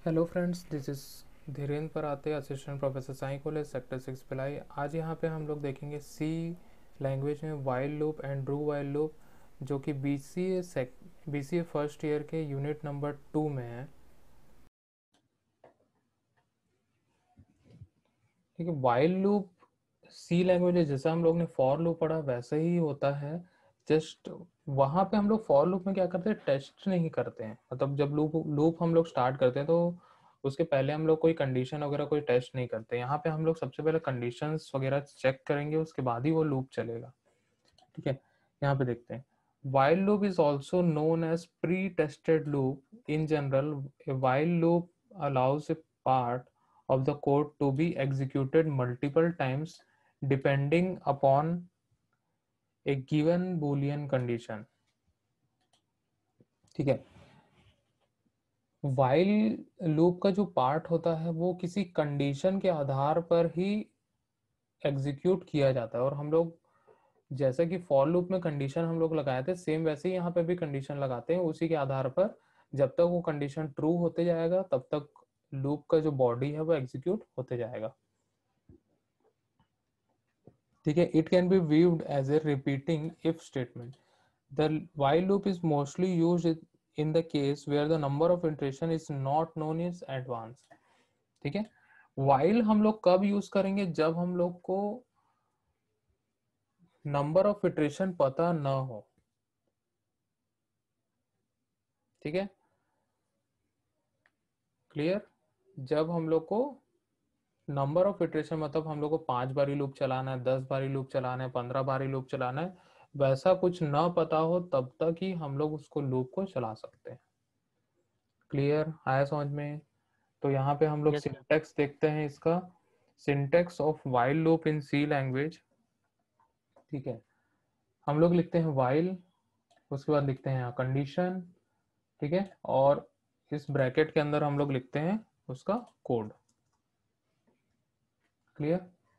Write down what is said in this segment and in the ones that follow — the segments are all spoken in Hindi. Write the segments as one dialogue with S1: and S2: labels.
S1: Hello friends, this is Dhirendra Parate, assistant professor Sai college sector 6 Bhilai. आज यहाँ पे हम लोग देखेंगे सी लैंग्वेज में while loop and do while loop, जो कि बीसीए फर्स्ट ईयर के यूनिट नंबर 2 में है। ठीक है, वाइल लूप सी लैंग्वेज है, जैसा हम लोग ने फॉर लूप पढ़ा वैसा ही होता है। जस्ट वहाँ पे हम लोग फॉर लूप में क्या करते हैं, टेस्ट नहीं करते हैं। मतलब जब लूप लूप हम लोग स्टार्ट करते हैं तो उसके पहले हम लोग कोई कंडीशन वगैरह कोई टेस्ट नहीं करते। यहाँ पे हम लोग सबसे पहले कंडीशंस वगैरह चेक करेंगे, उसके बाद ही वो लूप चलेगा। ठीक है, यहाँ पे देखते हैं। while loop is also known as pre-tested loop. In general, a while loop allows a part of the code to be executed multiple times depending upon a given boolean condition. ठीक है, while loop का जो पार्ट होता है वो किसी कंडीशन के आधार पर ही एग्जीक्यूट किया जाता है। और हम लोग जैसा कि फॉर लूप में कंडीशन हम लोग लगाए थे, सेम वैसे ही यहाँ पे भी कंडीशन लगाते हैं। उसी के आधार पर जब तक वो कंडीशन ट्रू होते जाएगा तब तक लूप का जो बॉडी है वो एग्जीक्यूट होते जाएगा। ठीक है, it can be viewed as a repeating if statement. The while loop is mostly used in the case where the number of iteration is not known in advance. ठीक है, while हम लोग कब यूज करेंगे, जब हम लोग को नंबर ऑफ इटरेशन पता न हो। ठीक है, क्लियर। जब हम लोग को नंबर ऑफ इटरेशन, मतलब हम लोग को 5 बारी लूप चलाना है, 10 बारी लूप चलाना है, 15 बारी लूप चलाना है, वैसा कुछ ना पता हो, तब तक ही हम लोग उसको लूप को चला सकते हैं। क्लियर, आया समझ में? तो यहाँ पे हम लोग
S2: यस सर।
S1: सिंटेक्स देखते हैं इसका। Syntax of while loop in C language. ठीक है, हम लोग लिखते हैं वाइल, उसके बाद लिखते हैं यहाँ कंडीशन। ठीक है, और इस ब्रैकेट के अंदर हम लोग लिखते हैं उसका कोड। क्लियर।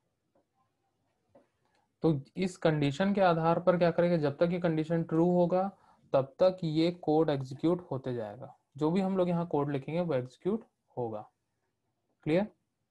S1: तो इस कंडीशन के आधार पर क्या करेंगे, जब तक ये कंडीशन ट्रू होगा तब तक ये कोड एग्जीक्यूट होते जाएगा। जो भी हम लोग यहाँ कोड लिखेंगे वो एग्जीक्यूट होगा। क्लियर।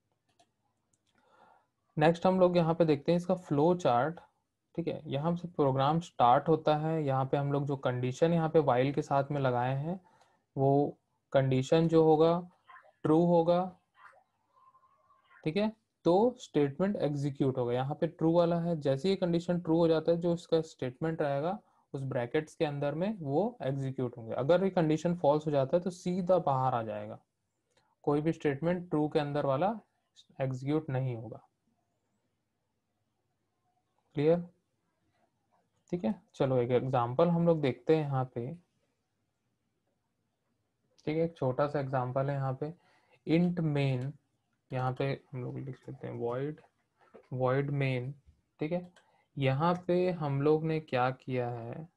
S1: नेक्स्ट हम लोग यहाँ पे देखते हैं इसका फ्लो चार्ट। ठीक है, यहाँ से प्रोग्राम स्टार्ट होता है। यहाँ पे हम लोग जो कंडीशन यहाँ पे वाइल के साथ में लगाए हैं, वो कंडीशन जो होगा ट्रू होगा। ठीक है, तो स्टेटमेंट एग्जीक्यूट होगा। यहाँ पे ट्रू वाला है, जैसे ही कंडीशन ट्रू हो जाता है जो इसका स्टेटमेंट रहेगा उस ब्रैकेट्स के अंदर में वो एग्जीक्यूट होंगे। अगर ये कंडीशन फॉल्स हो जाता है तो सीधा बाहर आ जाएगा, कोई भी स्टेटमेंट ट्रू के अंदर वाला एग्जीक्यूट नहीं होगा। क्लियर। ठीक है, चलो एक एग्जांपल हम लोग देखते हैं यहाँ पे। ठीक है, एक छोटा सा एग्जांपल है यहाँ पे। इंट मेन, यहाँ पे हम लोग लिख लेते हैं वॉइड वॉइड मेन। ठीक है, यहाँ पे हम लोग ने क्या किया है,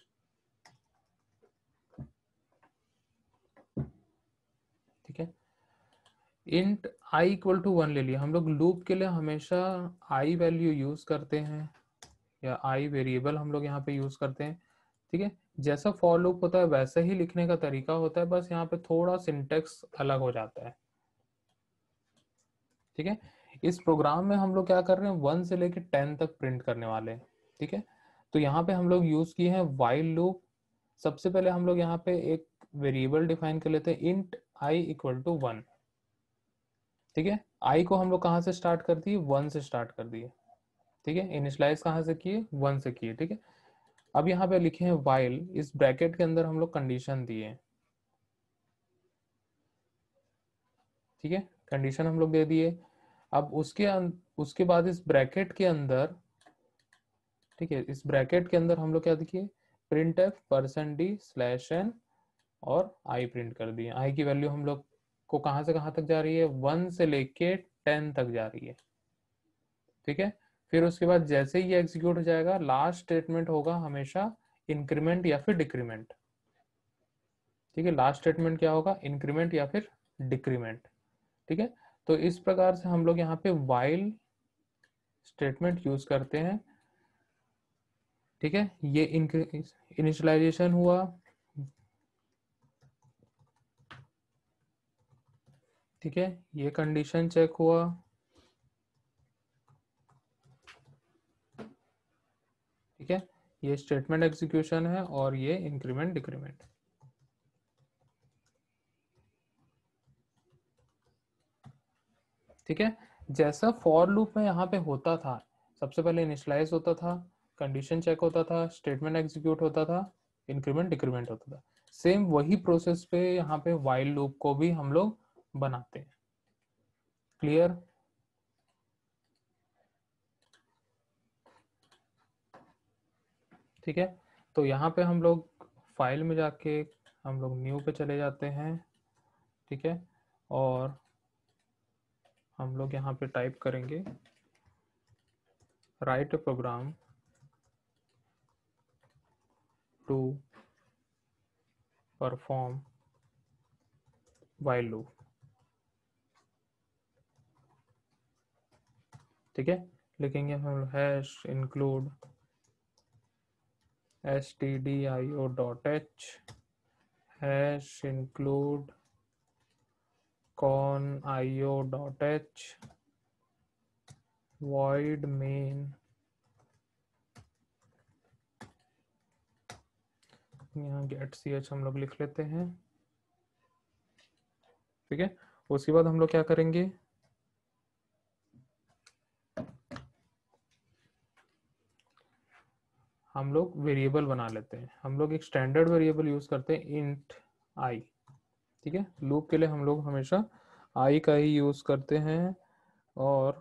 S1: ठीक है, इंट आई इक्वल टू 1 ले लिया। हम लोग लूप के लिए हमेशा आई वैल्यू यूज करते हैं, या आई वेरिएबल हम लोग यहाँ पे यूज करते हैं। ठीक है, जैसा फॉर लूप होता है वैसा ही लिखने का तरीका होता है, बस यहाँ पे थोड़ा सिंटेक्स अलग हो जाता है। ठीक है, इस प्रोग्राम में हम लोग क्या कर रहे हैं, 1 से लेकर 10 तक प्रिंट करने वाले हैं। ठीक है, तो यहाँ पे हम लोग यूज किए हैं वाइल लूप। सबसे पहले हम लोग यहाँ पे एक वेरिएबल डिफाइन कर लेते हैं, इंट आई इक्वल टू 1। ठीक है, आई को हम लोग कहाँ से स्टार्ट कर दिए, 1 से स्टार्ट कर दिए। ठीक है, इनिशियलाइज कहाँ से किए, 1 से किए। ठीक है, अब यहाँ पे लिखे हैं वाइल, इस ब्रैकेट के अंदर हम लोग कंडीशन दिए। ठीक है, कंडीशन हम लोग दे दिए। अब उसके बाद इस ब्रैकेट के अंदर, ठीक है, इस ब्रैकेट के अंदर हम लोग क्या देखिए, प्रिंट एफ %d/n और आई प्रिंट कर दिए। आई की वैल्यू हम लोग को कहां से कहां तक जा रही है, 1 से लेके 10 तक जा रही है। ठीक है, फिर उसके बाद जैसे ही ये एग्जीक्यूट हो जाएगा, लास्ट स्टेटमेंट होगा हमेशा इंक्रीमेंट या फिर डिक्रीमेंट। ठीक है, लास्ट स्टेटमेंट क्या होगा, इंक्रीमेंट या फिर डिक्रीमेंट। ठीक है, तो इस प्रकार से हम लोग यहाँ पे वाइल स्टेटमेंट यूज करते हैं। ठीक है, ये इनिशियलाइजेशन हुआ, ठीक है, ये कंडीशन चेक हुआ, ठीक है, ये स्टेटमेंट एग्जीक्यूशन है और ये इंक्रीमेंट डिक्रीमेंट। ठीक है, जैसा फॉर लूप में यहाँ पे होता था, सबसे पहले इनिशियलाइज होता था, कंडीशन चेक होता था, स्टेटमेंट एग्जीक्यूट होता था, इंक्रीमेंट डिक्रीमेंट होता था, सेम वही प्रोसेस पे यहाँ पे व्हाइल लूप को भी हम लोग बनाते हैं। क्लियर? ठीक है, तो यहाँ पे हम लोग फाइल में जाके हम लोग न्यू पे चले जाते हैं। ठीक है, और हम लोग यहाँ पे टाइप करेंगे write a program to perform while loop. ठीक है, लिखेंगे हम hash include stdio.h hash include conio.h void main, यहाँ get ch हम लोग लिख लेते हैं। ठीक है, उसके बाद हम लोग क्या करेंगे, हम लोग वेरिएबल बना लेते हैं। हम लोग एक स्टैंडर्ड वेरिएबल यूज करते हैं इंट आई। ठीक है, लूप के लिए हम लोग हमेशा आई का ही यूज करते हैं, और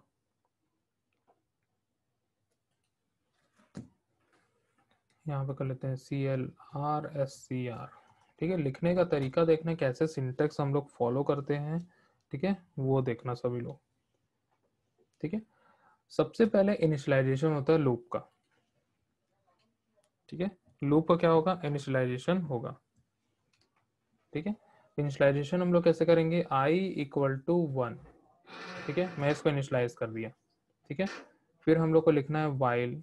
S1: यहाँ पे कर लेते हैं CLRSCR। ठीक है, लिखने का तरीका देखना कैसे सिंटेक्स हम लोग फॉलो करते हैं, ठीक है, वो देखना सभी लोग। ठीक है, सबसे पहले इनिशियलाइजेशन होता है लूप का। ठीक है, लूप का क्या होगा, इनिशियलाइजेशन होगा। ठीक है, इनिशियलाइजेशन हम लोग कैसे करेंगे, i इक्वल टू 1। ठीक है, मैं इसको इनिशियलाइज कर दिया। ठीक है, फिर हम लोग को लिखना है while।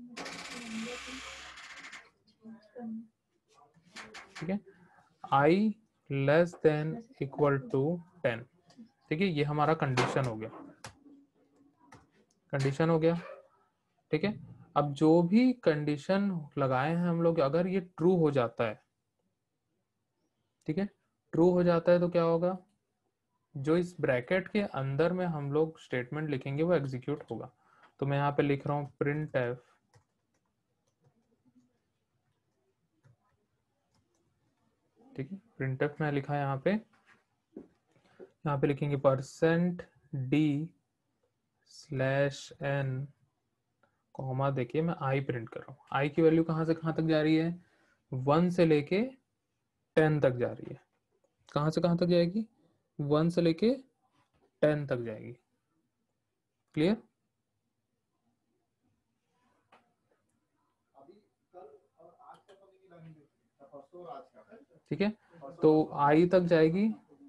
S1: ठीक है, i less than equal to 10। ठीक है, ये हमारा कंडीशन हो गया, कंडीशन हो गया। ठीक है, अब जो भी कंडीशन लगाए हैं हम लोग, अगर ये ट्रू हो जाता है, ठीक है, ट्रू हो जाता है तो क्या होगा, जो इस ब्रैकेट के अंदर में हम लोग स्टेटमेंट लिखेंगे वो एग्जीक्यूट होगा। तो मैं यहाँ पे लिख रहा हूँ printf, ठीक है, printf में लिखा है यहाँ पे लिखेंगे %d/n, कॉमा देखिए मैं आई प्रिंट कर रहा हूँ। आई की वैल्यू कहाँ से कहाँ तक जा रही है, 1 से लेके 10 तक जा रही है। कहाँ से कहाँ तक जाएगी, 1 से लेके 10 तक जाएगी। क्लियर? ठीक है, तो आई तक जाएगी,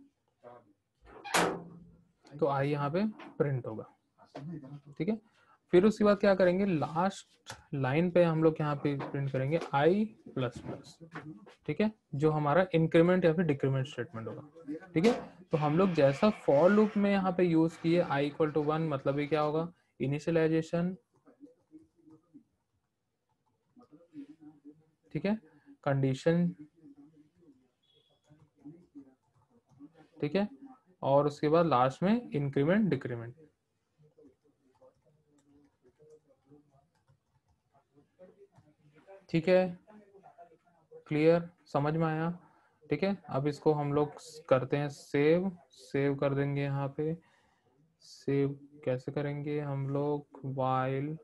S1: तो आई यहाँ पे प्रिंट होगा। ठीक है, फिर उसके बाद क्या करेंगे, लास्ट लाइन पे हम लोग यहाँ पे प्रिंट करेंगे आई प्लस प्लस। ठीक है, जो हमारा इंक्रीमेंट या फिर डिक्रीमेंट स्टेटमेंट होगा। ठीक है, तो हम लोग जैसा फॉर लूप में यहाँ पे यूज किए आई इक्वल टू 1, मतलब ये क्या होगा, इनिशियलाइजेशन। ठीक है, कंडीशन। ठीक है, और उसके बाद लास्ट में इंक्रीमेंट डिक्रीमेंट। ठीक है, क्लियर, समझ में आया? ठीक है, अब इसको हम लोग करते हैं सेव। सेव कर देंगे यहाँ पे, सेव कैसे करेंगे हम लोग, while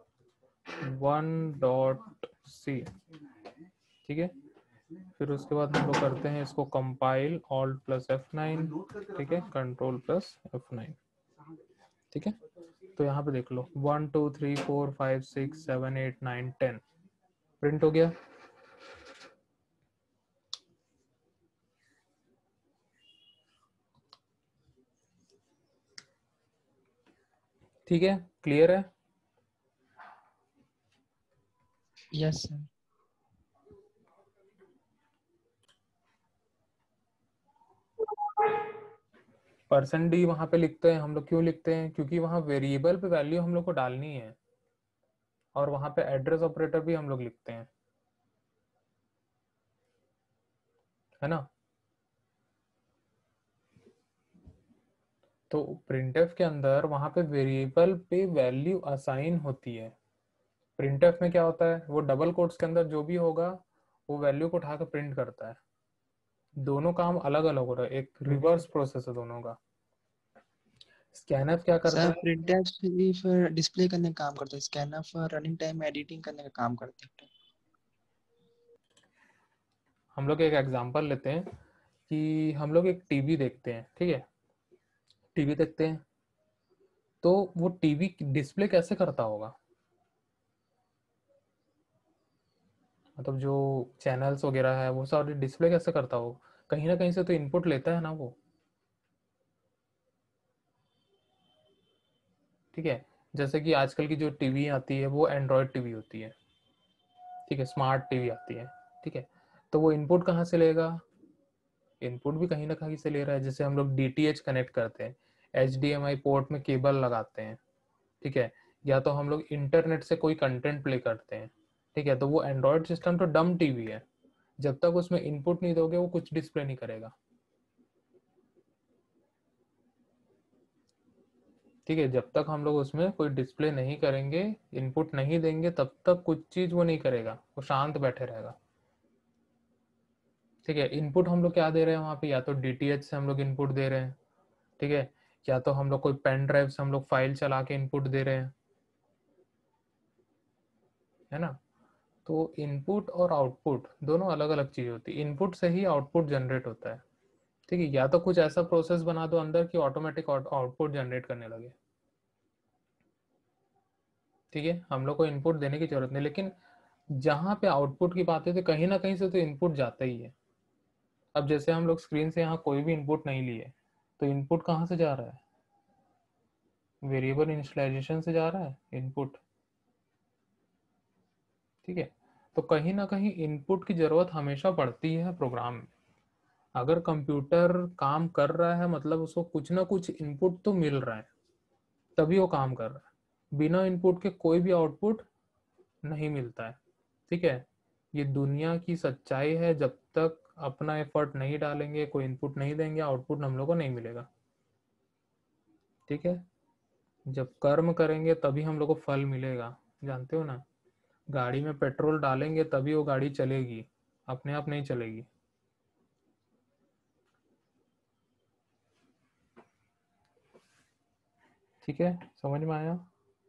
S1: 1.c। ठीक है, फिर उसके बाद हम लोग करते हैं इसको कंपाइल, ऑल्ट प्लस F9। ठीक है, कंट्रोल प्लस F9। ठीक है, तो यहाँ पे देख लो 1 2 3 4 5 6 7 8 9 10 प्रिंट हो गया। ठीक है, क्लियर है?
S2: Yes sir.
S1: %d वहां पे लिखते हैं हम लोग, क्यों लिखते हैं? क्योंकि वहां वेरिएबल पे वैल्यू हम लोग को डालनी है, और वहां पे एड्रेस ऑपरेटर भी हम लोग लिखते हैं, है ना। तो प्रिंटफ के अंदर वहां पे वेरिएबल पे वैल्यू असाइन होती है। प्रिंटफ में क्या होता है, वो डबल कोट्स के अंदर जो भी होगा वो वैल्यू को उठाकर प्रिंट करता है। दोनों काम अलग अलग हो रहा है, एक रिवर्स प्रोसेस है दोनों का। स्कैनफ क्या करता
S2: सर
S1: है?
S2: प्रिंटर सिर्फ डिस्प्ले करने का काम करता है, स्कैनर पर रनिंग टाइम में एडिटिंग करने का काम करता है।
S1: हम लोग एक एग्जांपल लेते हैं कि हम लोग एक टीवी देखते हैं, ठीक है, टीवी देखते हैं, तो वो टीवी डिस्प्ले कैसे करता होगा? मतलब जो चैनल्स वगैरह है वो सारे डिस्प्ले कैसे करता होगा? कहीं ना कहीं से तो इनपुट लेता है ना वो, ठीक है। जैसे कि आजकल की जो टीवी आती है वो एंड्रॉयड टीवी होती है, ठीक है, स्मार्ट टीवी आती है, ठीक है। तो वो इनपुट कहाँ से लेगा? इनपुट भी कहीं ना कहीं से ले रहा है। जैसे हम लोग DTH कनेक्ट करते हैं, HDMI पोर्ट में केबल लगाते हैं, ठीक है, या तो हम लोग इंटरनेट से कोई कंटेंट प्ले करते हैं, ठीक है। तो वो एंड्रॉयड सिस्टम तो डम टीवी है, जब तक उसमें इनपुट नहीं दोगे वो कुछ डिस्प्ले नहीं करेगा, ठीक है। जब तक हम लोग उसमें कोई डिस्प्ले नहीं करेंगे, इनपुट नहीं देंगे, तब तक कुछ चीज वो नहीं करेगा, वो शांत बैठे रहेगा, ठीक है। इनपुट हम लोग क्या दे रहे हैं वहां पे? या तो DTH से हम लोग इनपुट दे रहे हैं, ठीक है, या तो हम लोग कोई पेन ड्राइव से हम लोग फाइल चला के इनपुट दे रहे हैं, है ना। तो इनपुट और आउटपुट दोनों अलग अलग चीज होती है। इनपुट से ही आउटपुट जनरेट होता है, ठीक है। या तो कुछ ऐसा प्रोसेस बना दो अंदर कि ऑटोमेटिक आउटपुट जनरेट करने लगे, ठीक है। हम लोग को इनपुट देने की जरूरत नहीं, लेकिन जहां पे आउटपुट की बात है तो कहीं ना कहीं से तो इनपुट जाता ही है। अब जैसे हम लोग स्क्रीन से यहाँ कोई भी इनपुट नहीं लिए, तो इनपुट कहाँ से जा रहा है? वेरिएबल इनिशियलाइजेशन से जा रहा है इनपुट, ठीक है। तो कहीं ना कहीं इनपुट की जरूरत हमेशा पड़ती है प्रोग्राम में। अगर कंप्यूटर काम कर रहा है मतलब उसको कुछ ना कुछ इनपुट तो मिल रहा है, तभी वो काम कर रहा है। बिना इनपुट के कोई भी आउटपुट नहीं मिलता है, ठीक है। ये दुनिया की सच्चाई है, जब तक अपना एफर्ट नहीं डालेंगे, कोई इनपुट नहीं देंगे, आउटपुट हम लोग को नहीं मिलेगा, ठीक है। जब कर्म करेंगे तभी हम लोग को फल मिलेगा, जानते हो ना। गाड़ी में पेट्रोल डालेंगे तभी वो गाड़ी चलेगी, अपने आप नहीं चलेगी, ठीक है। समझ में आया?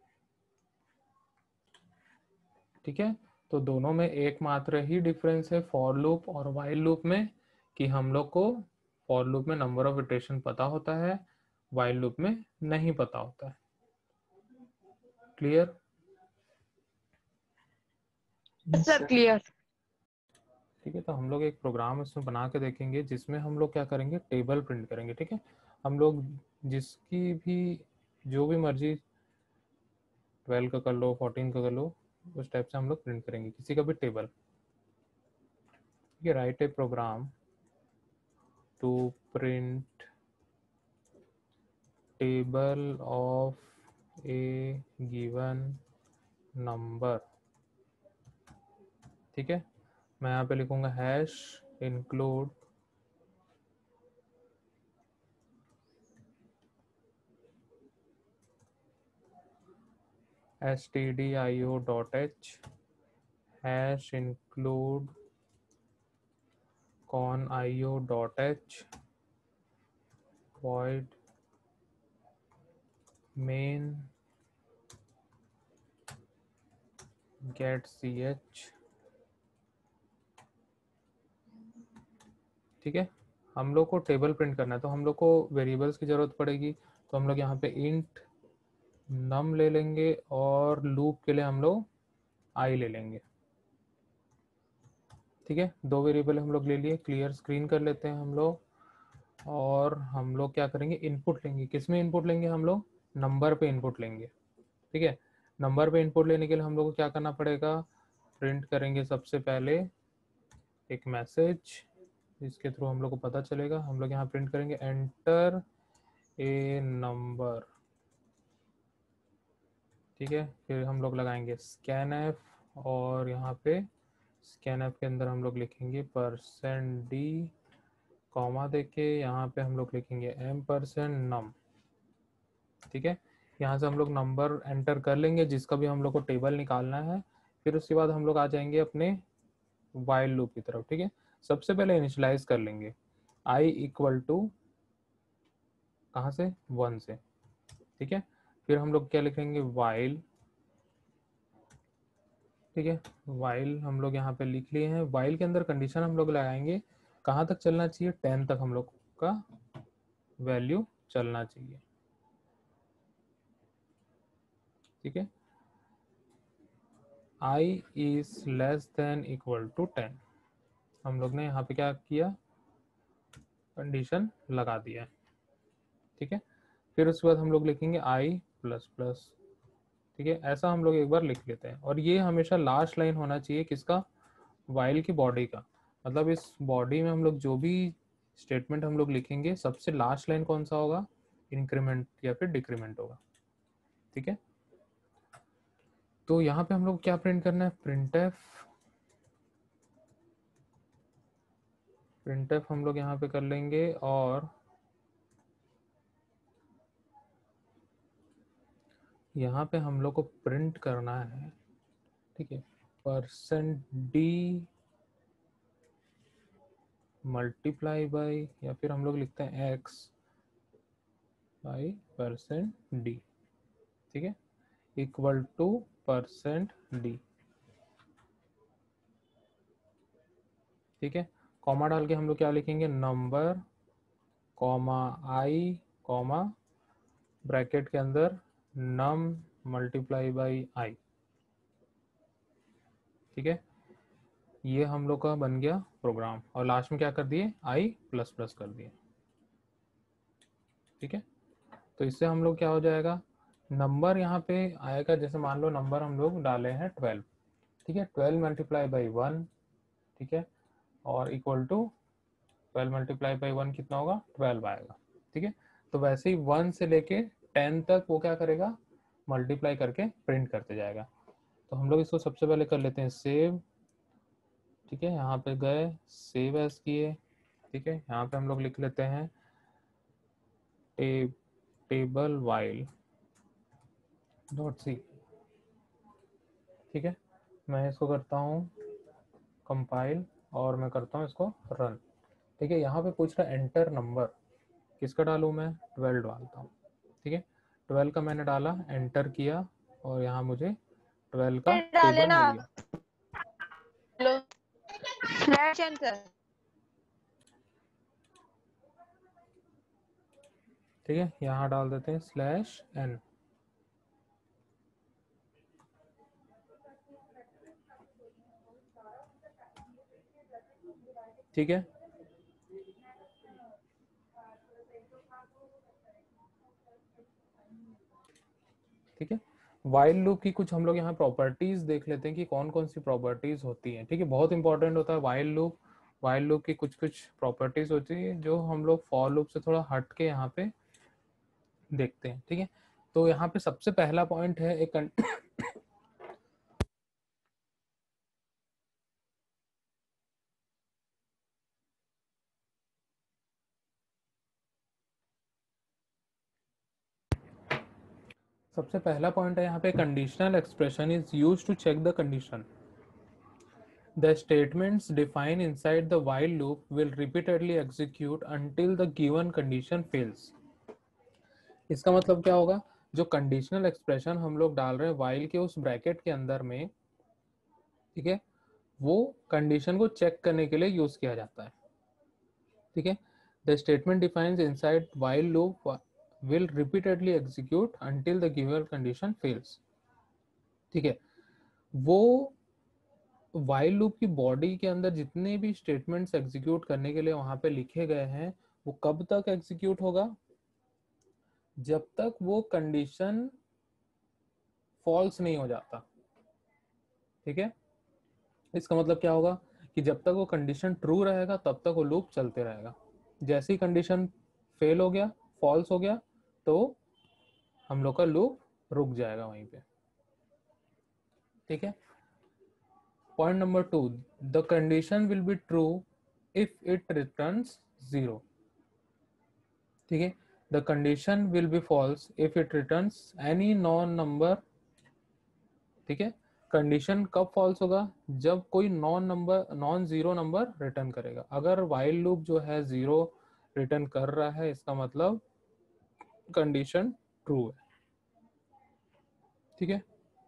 S1: ठीक है। तो दोनों में एकमात्र ही डिफरेंस है फॉर लूप और वाइल लूप में, कि हम लोग को फॉर लूप में नंबर ऑफ इटरेशन पता होता है, वाइल लूप में नहीं पता होता है। क्लियर?
S3: Sir clear.
S1: ठीक है। तो हम लोग एक प्रोग्राम इसमें बना के देखेंगे जिसमें हम लोग क्या करेंगे, टेबल प्रिंट करेंगे, ठीक है। हम लोग जिसकी भी जो भी मर्जी 12 का कर लो, 14 का कर लो, उस टाइप से हम लोग प्रिंट करेंगे किसी का भी टेबल, ठीक है। Write a program to print table of a given number, ठीक है। मैं यहाँ पे लिखूंगा hash include stdio.h hash include conio.h void main get ch, ठीक है। हम लोग को टेबल प्रिंट करना है तो हम लोग को वेरिएबल्स की जरूरत पड़ेगी, तो हम लोग यहाँ पे इंट नम ले लेंगे और लूप के लिए हम लोग आई ले लेंगे, ठीक है। दो वेरिएबल हम लोग ले लिए। क्लियर स्क्रीन कर लेते हैं हम लोग, और हम लोग क्या करेंगे, इनपुट लेंगे। किस में इनपुट लेंगे? हम लोग नंबर पे इनपुट लेंगे, ठीक है। नंबर पे इनपुट लेने के लिए हम लोग को क्या करना पड़ेगा, प्रिंट करेंगे सबसे पहले एक मैसेज जिसके थ्रू हम लोग को पता चलेगा। हम लोग यहाँ प्रिंट करेंगे एंटर ए नंबर, ठीक है। फिर हम लोग लगाएंगे स्कैन एफ, और यहाँ पे स्कैन एफ के अंदर हम लोग लिखेंगे %d, कॉमा देके यहाँ पे हम लोग लिखेंगे m%num, ठीक है। यहाँ से हम लोग नंबर एंटर कर लेंगे जिसका भी हम लोग को टेबल निकालना है। फिर उसके बाद हम लोग आ जाएंगे अपने वाइल लूप की तरफ, ठीक है। सबसे पहले इनिशियलाइज कर लेंगे i इक्वल टू कहाँ से, 1 से, ठीक है। फिर हम लोग क्या लिखेंगे, वाइल, ठीक है। वाइल हम लोग यहाँ पे लिख लिए हैं। वाइल के अंदर कंडीशन हम लोग लगाएंगे कहाँ तक चलना चाहिए, 10 तक हम लोग का वैल्यू चलना चाहिए, ठीक है। i is less than equal to 10, हम लोग ने यहाँ पे क्या किया, कंडीशन लगा दिया है, ठीक है। फिर उसके बाद हम लोग लिखेंगे i प्लस प्लस, ठीक है। ऐसा हम लोग एक बार लिख लेते हैं, और ये हमेशा लास्ट लाइन होना चाहिए किसका, वाइल की बॉडी का। मतलब इस बॉडी में हम लोग जो भी स्टेटमेंट हम लोग लिखेंगे, सबसे लास्ट लाइन कौन सा होगा, इंक्रीमेंट या फिर डिक्रीमेंट होगा, ठीक है। तो यहाँ पे हम लोग क्या प्रिंट करना है, प्रिंटफ हम लोग यहाँ पे कर लेंगे, और यहाँ पे हम लोग को प्रिंट करना है, ठीक है, %d मल्टीप्लाई बाई, या फिर हम लोग लिखते हैं x बाई %d, ठीक है, इक्वल टू %d, ठीक है। कॉमा डाल के हम लोग क्या लिखेंगे, number comma i comma bracket के अंदर num मल्टीप्लाई बाई i, ठीक है। ये हम लोग का बन गया प्रोग्राम, और लास्ट में क्या कर दिए, i प्लस प्लस कर दिए, ठीक है। तो इससे हम लोग क्या हो जाएगा, नंबर यहाँ पे आएगा, जैसे मान लो नंबर हम लोग डाले हैं 12, ठीक है, 12 मल्टीप्लाई बाई 1, ठीक है, और इक्वल टू 12 मल्टीप्लाई बाई 1 कितना होगा, 12 आएगा, ठीक है। तो वैसे ही 1 से लेके 10 तक वो क्या करेगा, मल्टीप्लाई करके प्रिंट करते जाएगा। तो हम लोग इसको सबसे पहले कर लेते हैं सेव, ठीक है। यहाँ पे गए, सेव एज किए, ठीक है। यहाँ पे हम लोग लिख लेते हैं टेबल वाइल डॉट सी, ठीक है। मैं इसको करता हूँ कंपाइल, और मैं करता हूँ इसको रन, ठीक है। यहाँ पे पूछ रहा है एंटर नंबर, किसका डालूँ मैं, 12 डालता हूँ, ठीक है। 12 का मैंने डाला, एंटर किया, और यहाँ मुझे 12 का
S3: डाले
S1: टेबल
S3: ना,
S1: मिल गया।
S3: स्लैश एन सर,
S1: ठीक है, यहाँ डाल देते हैं /n, ठीक है। ठीक है, वाइल लूप की कुछ हम लोग यहाँ प्रॉपर्टीज देख लेते हैं कि कौन कौन सी प्रॉपर्टीज होती हैं, ठीक है। बहुत इंपॉर्टेंट होता है वाइल लूप। वाइल लूप की कुछ कुछ प्रॉपर्टीज होती है जो हम लोग फॉर लूप से थोड़ा हट के यहाँ पे देखते हैं, ठीक है। तो यहाँ पे सबसे पहला पॉइंट है एक सबसे पहला पॉइंट है यहाँ पे, conditional expression is used to check the condition. The statements defined inside the while loop will repeatedly execute until the given condition fails. इसका मतलब क्या होगा, जो कंडीशनल एक्सप्रेशन हम लोग डाल रहे हैं while के उस ब्रैकेट के अंदर में, ठीक है, वो कंडीशन को चेक करने के लिए यूज किया जाता है, ठीक है। The statement defines inside while loop will repeatedly execute until the given condition fails, ठीक है। वो वाइल लूप की बॉडी के अंदर जितने भी स्टेटमेंट्स एग्जीक्यूट करने के लिए वहां पे लिखे गए हैं, वो कब तक एग्जीक्यूट होगा, जब तक वो कंडीशन फॉल्स नहीं हो जाता, ठीक है। इसका मतलब क्या होगा कि जब तक वो कंडीशन ट्रू रहेगा तब तक वो लूप चलते रहेगा। जैसे ही कंडीशन फेल हो गया, फॉल्स हो गया, तो हम लोग का लूप रुक जाएगा वहीं पे। ठीक है। Point number 2, the condition will be true if it returns 0। ठीक है, the condition will be false if it returns any non number. ठीक है, कंडीशन कब फॉल्स होगा? जब कोई नॉन जीरो नंबर रिटर्न करेगा। अगर वाइल लूप जो है 0 रिटर्न कर रहा है, इसका मतलब कंडीशन ट्रू है। ठीक है,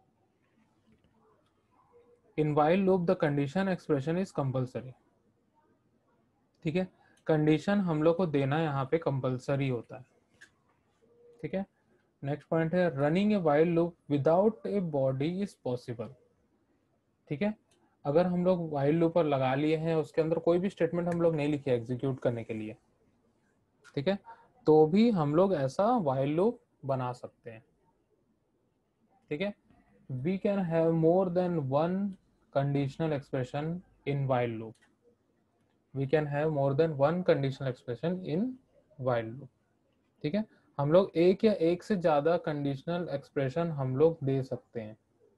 S1: in while loop the condition expression is compulsory. ठीक है, कंडीशन हम लोग को देना यहाँ पे कंपल्सरी होता है। ठीक है, नेक्स्ट पॉइंट है running a while loop without a body is possible. ठीक है, अगर हम लोग वाइल लूप पर लगा लिए हैं, उसके अंदर कोई भी स्टेटमेंट हम लोग नहीं लिखे एग्जीक्यूट करने के लिए, ठीक है, तो भी हम लोग ऐसा वाइल लूप बना सकते हैं। ठीक है, we can have more than one conditional expression in while loop. We can have more than one conditional expression in while loop. ठीक है, हम लोग एक या एक से ज्यादा कंडीशनल एक्सप्रेशन हम लोग दे सकते हैं।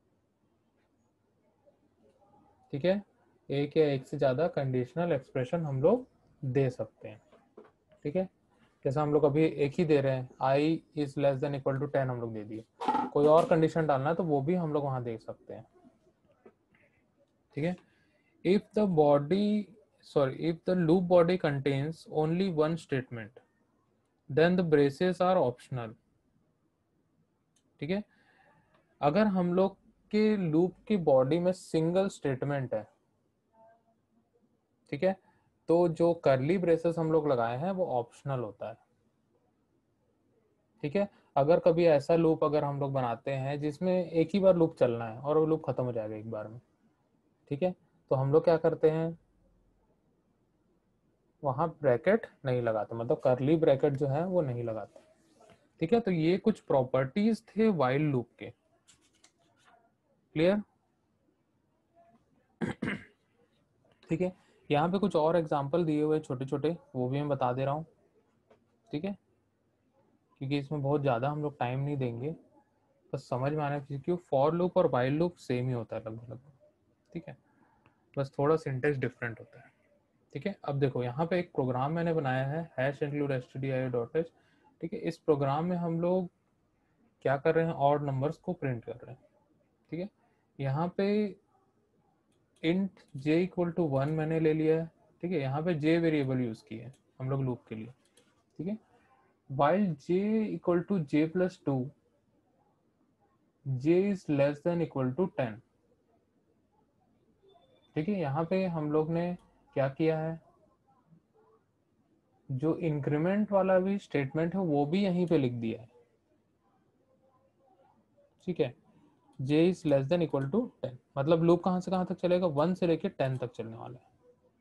S1: ठीक है, एक या एक से ज्यादा कंडीशनल एक्सप्रेशन हम लोग दे सकते हैं। ठीक है, जैसा हम लोग अभी एक ही दे रहे हैं, i is less than equal to 10 हम लोग दे दिए, कोई और कंडीशन डालना है तो वो भी हम लोग वहां दे सकते हैं। ठीक है, if the loop body contains only one statement then the braces are optional. ठीक है, अगर हम लोग के लूप की बॉडी में सिंगल स्टेटमेंट है, ठीक है, तो जो करली ब्रेसेस हम लोग लगाए हैं वो ऑप्शनल होता है। ठीक है, अगर कभी ऐसा लूप अगर हम लोग बनाते हैं जिसमें एक ही बार लूप चलना है और वो लूप खत्म हो जाएगा एक बार में, ठीक है, तो हम लोग क्या करते हैं, वहां ब्रैकेट नहीं लगाते, मतलब करली ब्रैकेट जो है वो नहीं लगाते। ठीक है, तो ये कुछ प्रॉपर्टीज थे वाइल लूप के। क्लियर? ठीक है, यहाँ पे कुछ और एग्जांपल दिए हुए छोटे छोटे, वो भी मैं बता दे रहा हूँ। ठीक है, क्योंकि इसमें बहुत ज़्यादा हम लोग टाइम नहीं देंगे, बस समझ में आना चाहिए, क्योंकि फॉर लूप और वाइल लूप सेम ही होता है लगभग लगभग। ठीक है, बस थोड़ा सिंटेक्स डिफरेंट होता है। ठीक है, अब देखो यहाँ पे एक प्रोग्राम मैंने बनाया है #include_stdio.h। ठीक है, इस प्रोग्राम में हम लोग क्या कर रहे हैं, ऑड नंबर्स को प्रिंट कर रहे हैं। ठीक है, यहाँ पे इंट j इक्वल टू 1 मैंने ले लिया है। ठीक है, यहाँ पे j वेरिएबल यूज किए हैं हम लोग लूप के लिए। ठीक है, while j equal to j plus 2, j is less than equal to 10। ठीक है, यहाँ पे हम लोग ने क्या किया है, जो इंक्रीमेंट वाला भी स्टेटमेंट है वो भी यहीं पे लिख दिया है। ठीक है, j is less than equal to 10, मतलब लूप कहाँ से कहाँ तक चलेगा, 1 से लेके 10 तक चलने वाला है।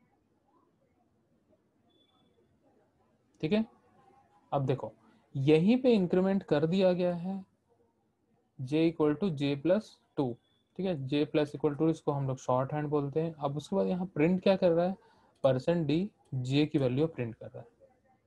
S1: ठीक है, अब देखो यहीं पे इंक्रीमेंट कर दिया गया है j equal to j plus 2। ठीक है, j प्लस इक्वल टू, इसको हम लोग शॉर्ट हैंड बोलते हैं। अब उसके बाद यहाँ प्रिंट क्या कर रहा है, %d j की वैल्यू प्रिंट कर रहा है।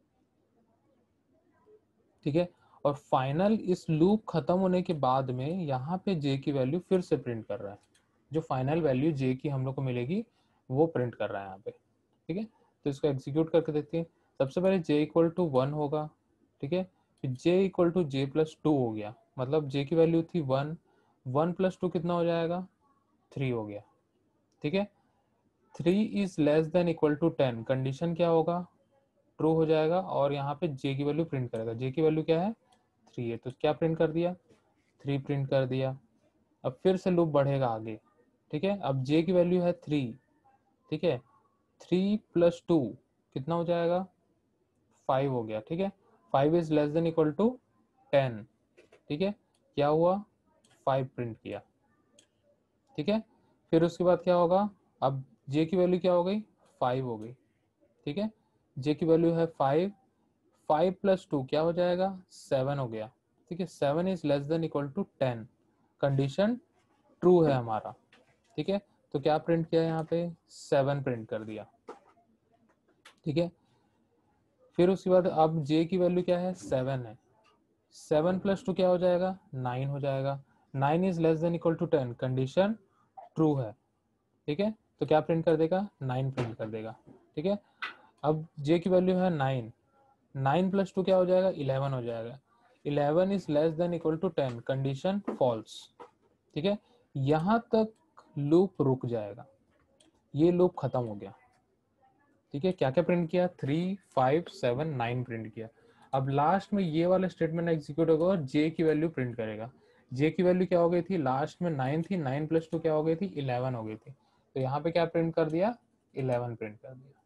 S1: ठीक है, और फाइनल इस लूप खत्म होने के बाद में यहाँ पे j की वैल्यू फिर से प्रिंट कर रहा है, जो फाइनल वैल्यू j की हम लोग को मिलेगी वो प्रिंट कर रहा है यहाँ पे। ठीक है, तो इसको एग्जीक्यूट करके देखते हैं। सबसे पहले j इक्वल टू 1 होगा। ठीक है, फिर j equal to j plus 2 हो गया, मतलब j की वैल्यू थी 1, 1 प्लस 2 कितना हो जाएगा, 3 हो गया। ठीक है, 3 is less than equal to 10, condition क्या होगा, ट्रू हो जाएगा, और यहाँ पे j की वैल्यू प्रिंट करेगा। j की वैल्यू क्या है, 3 है, तो क्या प्रिंट कर दिया, 3 प्रिंट कर दिया। अब फिर से लूप बढ़ेगा आगे। ठीक है, अब j की वैल्यू है 3। ठीक है, 3 प्लस 2 कितना हो जाएगा, 5 हो गया। ठीक है, 5 is less than equal to 10। ठीक है, क्या हुआ, 5 प्रिंट किया। ठीक है, फिर उसके बाद क्या होगा, अब j की वैल्यू क्या हो गई, 5 हो गई। ठीक है, j की वैल्यू है 5, 5 प्लस 2 क्या हो जाएगा, 7 हो गया। ठीक है, 7 is less than equal to 10, condition true है हमारा। ठीक है, तो क्या प्रिंट किया यहाँ पे, 7 प्रिंट कर दिया। ठीक है, फिर उसके बाद अब j की वैल्यू क्या है, 7 है। 7 + 2 क्या हो जाएगा, 9 हो जाएगा। 9 is less than equal to 10, condition true है, ठीक है। तो क्या प्रिंट कर देगा, 9 प्रिंट कर देगा, ठीक है। अब j की वैल्यू है 9, 9 + 2 क्या हो जाएगा, 11 हो जाएगा। 11 is less than equal to 10, condition false, ठीक है। यहां तक लूप रुक जाएगा, ये लूप खत्म हो गया, ठीक है। क्या क्या प्रिंट किया, 3, 5, 7, 9 प्रिंट किया। अब लास्ट में ये वाला स्टेटमेंट एग्जीक्यूट होगा और j की वैल्यू प्रिंट करेगा। j की वैल्यू क्या हो गई थी, लास्ट में 9 थी, 9 + 2 क्या हो गई थी, 11 हो गई थी। तो यहाँ पे क्या प्रिंट कर दिया, 11 प्रिंट कर दिया,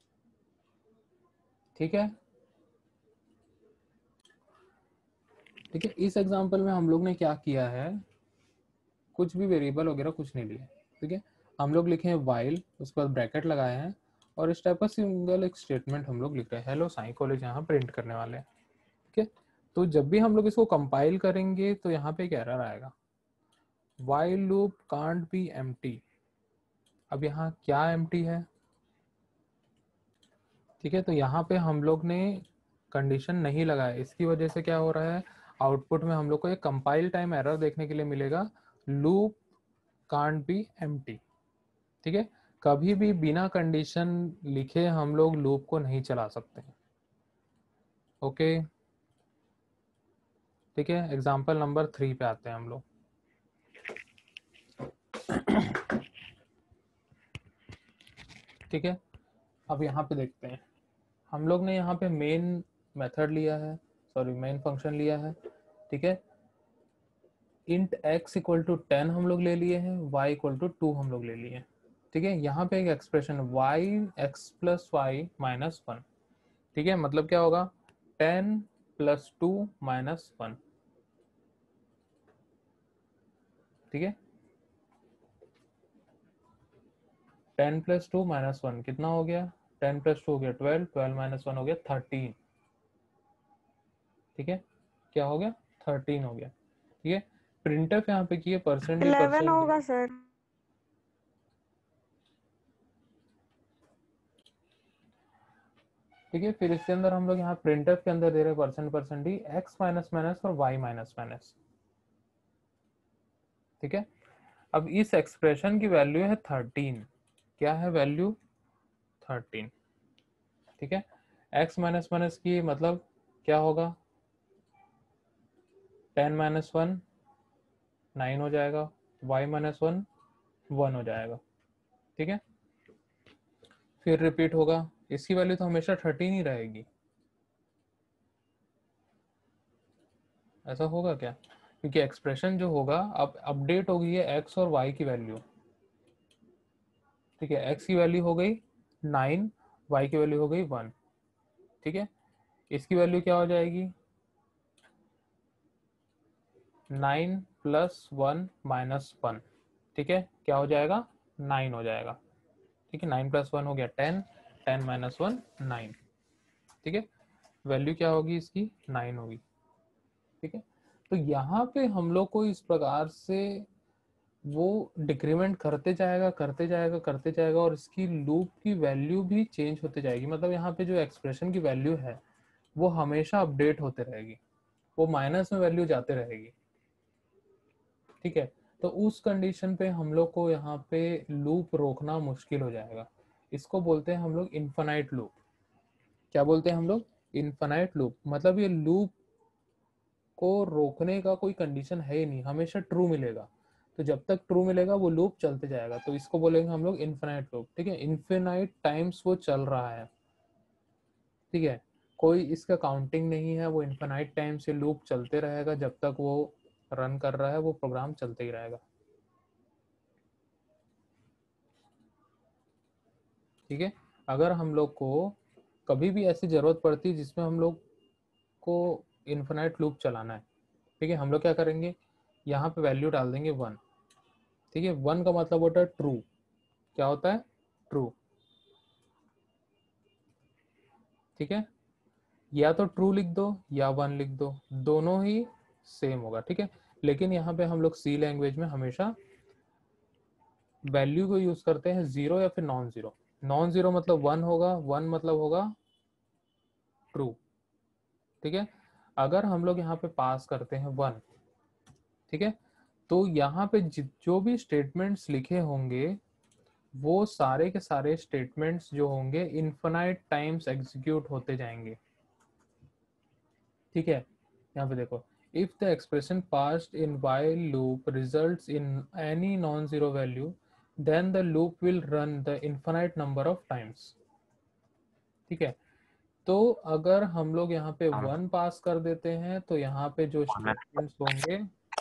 S1: ठीक है। ठीक है, इस एग्जांपल में हम लोग ने क्या किया है, कुछ भी वेरिएबल वगैरह कुछ नहीं लिया, ठीक है। हम लोग लिखे हैं वाइल, उसके बाद ब्रैकेट लगाए हैं और इस टाइप का सिंगल एक स्टेटमेंट हम लोग लिख रहे हैं, हेलो साई कॉलेज यहाँ प्रिंट करने वाले हैं, ठीक है। तो जब भी हम लोग इसको कंपाइल करेंगे तो यहाँ पे एक एरर आएगा, while loop can't be empty. अब यहाँ क्या एम्प्टी है, ठीक है। तो यहाँ पे हम लोग ने कंडीशन नहीं लगाया, इसकी वजह से क्या हो रहा है, आउटपुट में हम लोग को एक कंपाइल टाइम एरर देखने के लिए मिलेगा, लूप कांट बी एम्प्टी, ठीक है। कभी भी बिना कंडीशन लिखे हम लोग लूप को नहीं चला सकते हैं, ओके, ठीक है। एग्जाम्पल नंबर 3 पे आते हैं हम लोग। ठीक है, अब यहाँ पे देखते हैं, हम लोग ने यहाँ पे मेन मेथड लिया है, सॉरी मेन फंक्शन लिया है, ठीक है। इंट x इक्वल टू 10 हम लोग ले लिए हैं, y इक्वल टू 2 हम लोग ले लिए हैं, ठीक है। यहाँ पे एक एक्सप्रेशन y x + y - 1, ठीक है। मतलब क्या होगा, 10 + 2 - 1, ठीक है। 10 + 2 - 1 कितना हो गया, 10 + 2 हो गया 12, 12 - 1 हो गया 13, ठीक है। क्या हो गया, 13 हो गया, ठीक है। प्रिंटफ यहाँ पे किए परसेंट
S3: 11 होगा सर।
S1: ठीक है। फिर इसके अंदर हम लोग यहाँ प्रिंटफ के अंदर दे रहे परसेंट ही x - और y - ठीक है। अब इस एक्सप्रेशन की वैल्यू है 13, क्या है वैल्यू, 13, ठीक है। x - की मतलब क्या होगा, 10 - 1 9 हो जाएगा, y - 1 1 हो जाएगा, ठीक है। फिर रिपीट होगा, इसकी वैल्यू तो हमेशा 13 ही रहेगी, ऐसा होगा क्या, क्योंकि एक्सप्रेशन जो होगा अब अपडेट हो गई है x और y की वैल्यू, ठीक है। x की वैल्यू हो गई 9, y की वैल्यू हो गई 1, ठीक है। इसकी वैल्यू क्या हो जाएगी, 9 + 1 - 1, ठीक है। क्या हो जाएगा, 9 हो जाएगा, ठीक है। 9 + 1 हो गया 10, 10 - 1 9, ठीक है। वैल्यू क्या होगी इसकी, 9 होगी, ठीक है। तो यहाँ पे हम लोग को इस प्रकार से वो डिक्रीमेंट करते जाएगा करते जाएगा करते जाएगा और इसकी लूप की वैल्यू भी चेंज होते जाएगी। मतलब यहाँ पे जो एक्सप्रेशन की वैल्यू है वो हमेशा अपडेट होते रहेगी, वो माइनस में वैल्यू जाते रहेगी, ठीक है। तो उस कंडीशन पे हम लोग को यहाँ पे लूप रोकना मुश्किल हो जाएगा, इसको बोलते हैं हम लोग इन्फिनाइट लूप। क्या बोलते हैं हम लोग, इन्फिनाइट लूप। मतलब ये लूप को रोकने का कोई कंडीशन है ही नहीं, हमेशा ट्रू मिलेगा। तो जब तक ट्रू मिलेगा वो लूप चलते जाएगा, तो इसको बोलेंगे हम लोग इन्फिनाइट लूप, ठीक है। इन्फिनाइट टाइम्स वो चल रहा है, ठीक है। कोई इसका काउंटिंग नहीं है, वो इन्फिनाइट टाइम से लूप चलते रहेगा, जब तक वो रन कर रहा है वो प्रोग्राम चलते ही रहेगा, ठीक है। अगर हम लोग को कभी भी ऐसी जरूरत पड़ती है जिसमें हम लोग को इन्फिनाइट लूप चलाना है, ठीक है, हम लोग क्या करेंगे, यहाँ पे वैल्यू डाल देंगे 1, ठीक है। 1 का मतलब होता है ट्रू, क्या होता है, ट्रू, ठीक है। या तो ट्रू लिख दो या 1 लिख दो, दोनों ही सेम होगा, ठीक है। लेकिन यहाँ पे हम लोग सी लैंग्वेज में हमेशा वैल्यू को यूज करते हैं 0 या फिर नॉन जीरो। नॉन जीरो मतलब 1 होगा, 1 मतलब होगा ट्रू, ठीक है। अगर हम लोग यहाँ पे पास करते हैं 1, ठीक है, तो यहाँ पे जो भी स्टेटमेंट्स लिखे होंगे वो सारे के सारे स्टेटमेंट्स जो होंगे इनफिनाइट टाइम्स एग्जीक्यूट होते जाएंगे। ठीक है, यहाँ पे देखो, if the expression passed in while loop results in any non-zero value, then the loop will run the infinite number of times। ठीक है, तो अगर हम लोग यहाँ पे 1 पास कर देते हैं तो यहाँ पे जो स्टेटमेंट्स होंगे,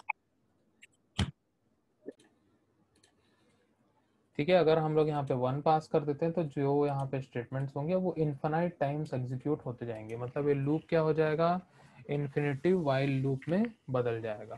S1: ठीक है, अगर हम लोग यहाँ पे 1 पास कर देते हैं तो जो यहाँ पे स्टेटमेंट्स होंगे वो इनफिनाइट टाइम्स एग्जीक्यूट होते जाएंगे। मतलब ये लूप क्या हो जाएगा, इन्फिनिटिव वाइल लूप में बदल जाएगा।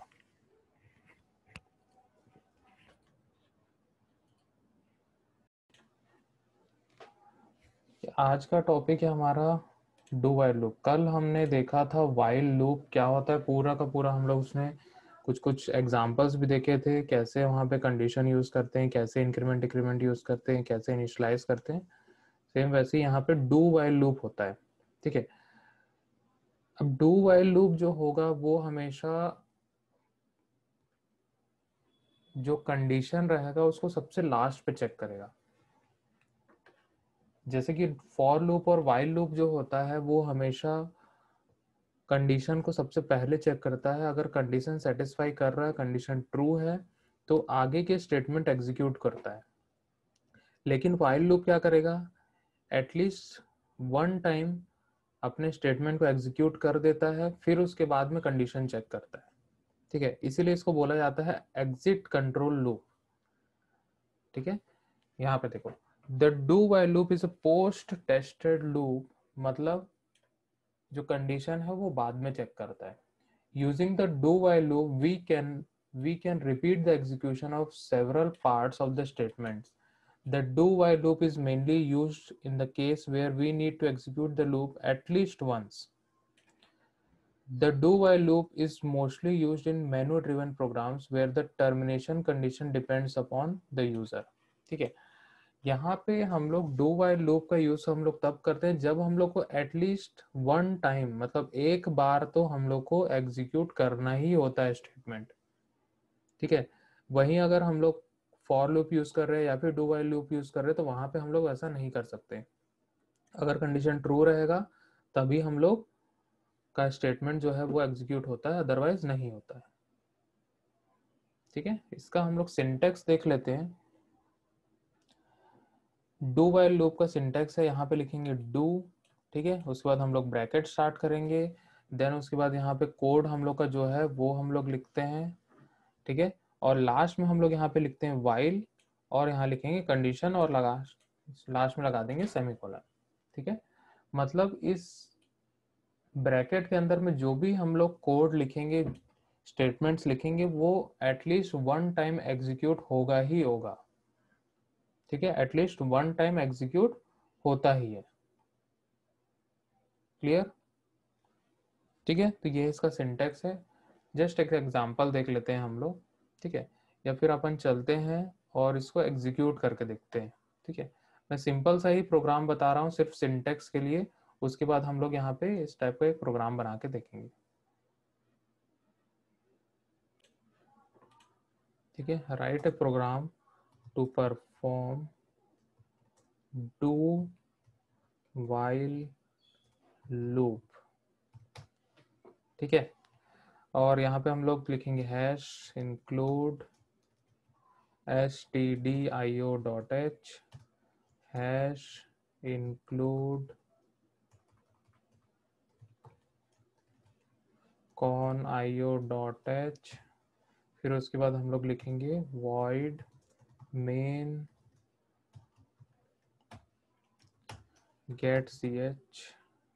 S1: आज का टॉपिक है हमारा डू वाइल लूप। कल हमने देखा था वाइल लूप क्या होता है, पूरा का पूरा हम लोग उसमें कुछ कुछ एग्जांपल्स भी देखे थे, कैसे वहाँ पे कंडीशन यूज करते हैं, कैसे इंक्रीमेंट डिक्रीमेंट यूज करते हैं, कैसे इनिशियलाइज करते हैं। सेम वैसे ही यहाँ पे डू वाइल लूप होता है। ठीक है, अब डू वाइल लूप जो होगा वो हमेशा जो कंडीशन रहेगा उसको सबसे लास्ट पे चेक करेगा। जैसे कि फॉर लूप और वाइल लूप जो होता है वो हमेशा कंडीशन को सबसे पहले चेक करता है। अगर कंडीशन सेटिस्फाई कर रहा है, कंडीशन ट्रू है, तो आगे के स्टेटमेंट एग्जीक्यूट करता है। लेकिन वाइल लूप क्या करेगा, एटलीस्ट 1 टाइम अपने स्टेटमेंट को एग्जीक्यूट कर देता है, फिर उसके बाद में कंडीशन चेक करता है। ठीक है, इसीलिए इसको बोला जाता है एग्जिट कंट्रोल लूप। ठीक है, यहाँ पे देखो, the do while loop is a post tested loop, मतलब जो कंडीशन है वो बाद में चेक करता है। Using the do while loop we can repeat the execution of several parts of the statements. The do while loop is mainly used in the case where we need to execute the loop at least once. The do while loop is mostly used in menu driven programs where the termination condition depends upon the user. ठीक है, यहाँ पे हम लोग डू वाइल लूप का यूज हम लोग तब करते हैं जब हम लोग को एटलीस्ट 1 टाइम, मतलब एक बार तो हम लोग को एग्जीक्यूट करना ही होता है स्टेटमेंट। ठीक है, वहीं अगर हम लोग फॉर लूप यूज कर रहे हैं या फिर डू वाइल लूप यूज कर रहे हैं तो वहां पे हम लोग ऐसा नहीं कर सकते। अगर कंडीशन ट्रू रहेगा तभी हम लोग का स्टेटमेंट जो है वो एग्जीक्यूट होता है, अदरवाइज नहीं होता है। ठीक है, इसका हम लोग सिंटेक्स देख लेते हैं। डू वाइल लूप का सिंटेक्स है, यहाँ पे लिखेंगे डू, ठीक है, उसके बाद हम लोग ब्रैकेट स्टार्ट करेंगे, देन उसके बाद यहाँ पे कोड हम लोग का जो है वो हम लोग लिखते हैं। ठीक है, और लास्ट में हम लोग यहाँ पे लिखते हैं वाइल, और यहाँ लिखेंगे कंडीशन, और लास्ट में लगा देंगे सेमीकोलन। ठीक है, मतलब इस ब्रैकेट के अंदर में जो भी हम लोग कोड लिखेंगे, स्टेटमेंट्स लिखेंगे, वो एटलीस्ट 1 टाइम एग्जीक्यूट होगा ही होगा। ठीक है, एटलीस्ट 1 टाइम एग्जीक्यूट होता ही है। क्लियर? ठीक है, तो ये इसका सिंटेक्स है। जस्ट एक एग्जांपल देख लेते हैं हम लोग। ठीक है, या फिर अपन चलते हैं और इसको एग्जीक्यूट करके देखते हैं। ठीक है, मैं सिंपल सा ही प्रोग्राम बता रहा हूँ सिर्फ सिंटेक्स के लिए, उसके बाद हम लोग यहाँ पे इस टाइप का एक प्रोग्राम बना के देखेंगे। ठीक है, write a program to perform do while loop. ठीक है, और यहाँ पे हम लोग लिखेंगे hash include stdio.h hash include conio.h, फिर उसके बाद हम लोग लिखेंगे void main get ch।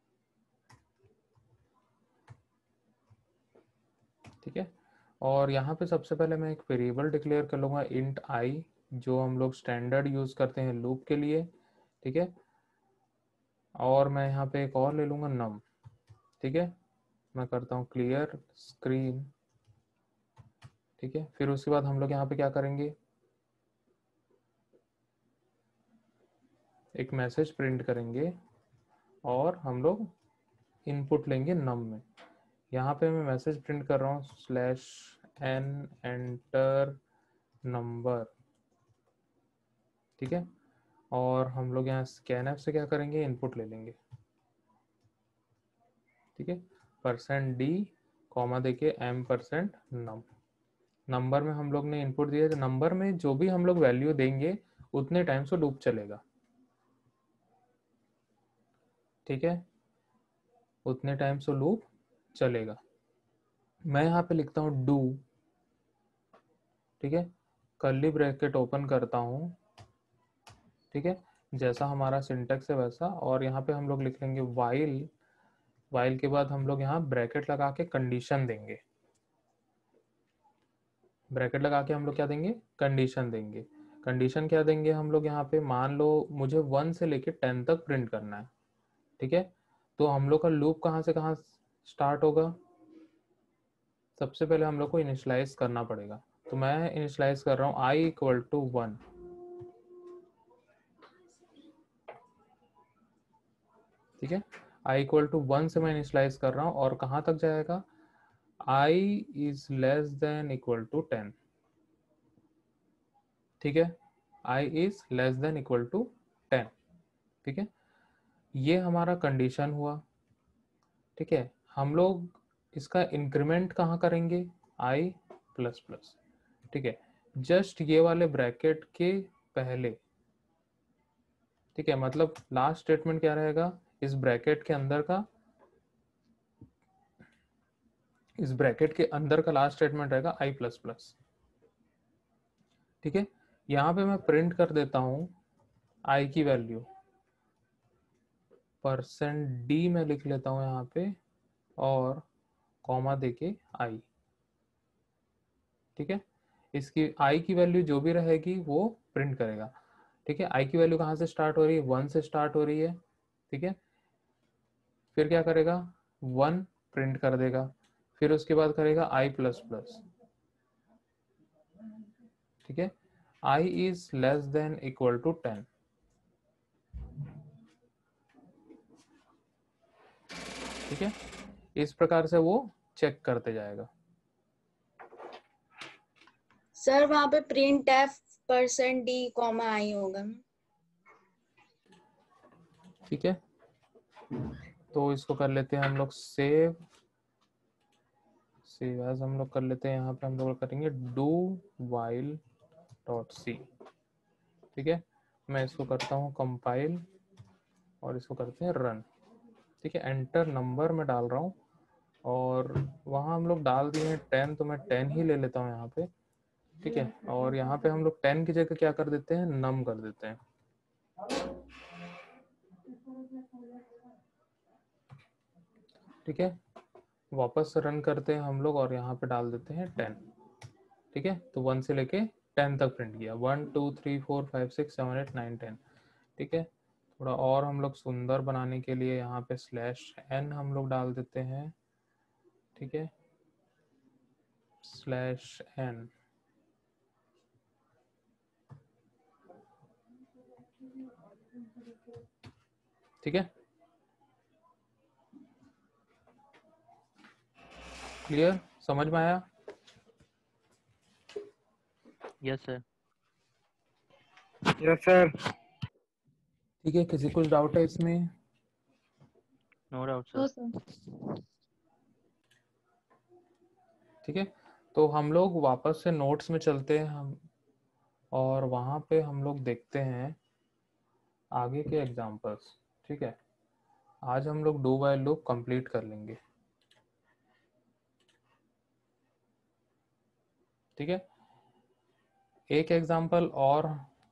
S1: ठीक है, और यहाँ पे सबसे पहले मैं एक वेरिएबल डिक्लेयर कर लूँगा int I, जो हम लोग स्टैंडर्ड यूज करते हैं लूप के लिए। ठीक है, और मैं यहाँ पे एक और ले लूँगा num। ठीक है, मैं करता हूँ क्लियर स्क्रीन। ठीक है, फिर उसके बाद हम लोग यहाँ पे क्या करेंगे, एक मैसेज प्रिंट करेंगे और हम लोग इनपुट लेंगे num में। यहाँ पे मैं मैसेज प्रिंट कर रहा हूँ /n एंटर नंबर, ठीक है। और हम लोग यहाँ scanf से क्या करेंगे, इनपुट ले लेंगे, ठीक है। %d कॉमा देके m%num, नंबर में हम लोग ने इनपुट दिया, तो नंबर में जो भी हम लोग वैल्यू देंगे उतने टाइम से लूप चलेगा, ठीक है, उतने टाइम से लूप चलेगा। मैं यहाँ पे लिखता हूँ डू, ठीक है, कर्ली ब्रैकेट ओपन करता हूँ, ठीक है, जैसा हमारा सिंटेक्स है वैसा। और यहाँ पे हम लोग लिख लेंगे वाइल, वाइल के बाद हम लोग यहाँ ब्रैकेट लगा के कंडीशन देंगे, ब्रैकेट लगा के हम लोग क्या देंगे, कंडीशन देंगे। कंडीशन क्या देंगे हम लोग यहाँ पे, मान लो मुझे 1 से लेके 10 तक प्रिंट करना है, ठीक है। तो हम लोग का लूप कहाँ से कहाँ स्टार्ट होगा, सबसे पहले हम लोग को इनिशियलाइज करना पड़ेगा। तो मैं इनिशियलाइज कर रहा हूँ i = 1, ठीक है, i = 1 से मैं इनिशियलाइज कर रहा हूँ। और कहाँ तक जाएगा, i < 10, ठीक है, i < 10, ठीक है। ये हमारा कंडीशन हुआ, ठीक है। हम लोग इसका इंक्रीमेंट कहाँ करेंगे, i++, ठीक है, जस्ट ये वाले ब्रैकेट के पहले, ठीक है। मतलब लास्ट स्टेटमेंट क्या रहेगा, इस ब्रैकेट के अंदर का, इस ब्रैकेट के अंदर का लास्ट स्टेटमेंट रहेगा i++, ठीक है। यहाँ पे मैं प्रिंट कर देता हूँ i की वैल्यू, %d में लिख लेता हूँ यहाँ पे, और कॉमा देके i, ठीक है। इसकी i की वैल्यू जो भी रहेगी वो प्रिंट करेगा, ठीक है। i की वैल्यू कहाँ से स्टार्ट हो रही है, 1 से स्टार्ट हो रही है, ठीक है। फिर क्या करेगा, 1 प्रिंट कर देगा, फिर उसके बाद करेगा i++, ठीक है, i < 10, ठीक है। इस प्रकार से वो चेक करते जाएगा।
S4: सर वहाँ पे print f %d comma i होगा ना?
S1: ठीक है, तो इसको कर लेते हैं हम लोग सेव, सेव एज हम लोग कर लेते हैं। यहाँ पे हम लोग करेंगे do while .c, ठीक है। मैं इसको करता हूँ कंपाइल और इसको करते हैं रन, ठीक है। एंटर नंबर में डाल रहा हूँ, और वहाँ हम लोग डाल दिए हैं 10, तो मैं 10 ही ले लेता हूँ यहाँ पे, ठीक है। और यहाँ पे हम लोग 10 की जगह क्या कर देते हैं, नम कर देते हैं, ठीक है। वापस रन करते हैं हम लोग और यहाँ पे डाल देते हैं 10, ठीक है। तो 1 से लेके 10 तक प्रिंट किया, 1 2 3 4 5 6 7 8 9 10, ठीक है। थोड़ा और हम लोग सुंदर बनाने के लिए यहाँ पे /n हम लोग डाल देते हैं, ठीक है, /n, ठीक है। क्लियर, समझ में आया?
S5: Yes sir.
S6: Yes sir.
S1: ठीक है, किसी कुछ डाउट है इसमें?
S5: No doubt sir.
S1: ठीक है, तो हम लोग वापस से नोट्स में चलते हैं हम, और वहाँ पे हम लोग देखते हैं आगे के एग्जांपल्स, ठीक है। आज हम लोग डू व्हाइल लूप कंप्लीट कर लेंगे, ठीक है। एक एग्जांपल और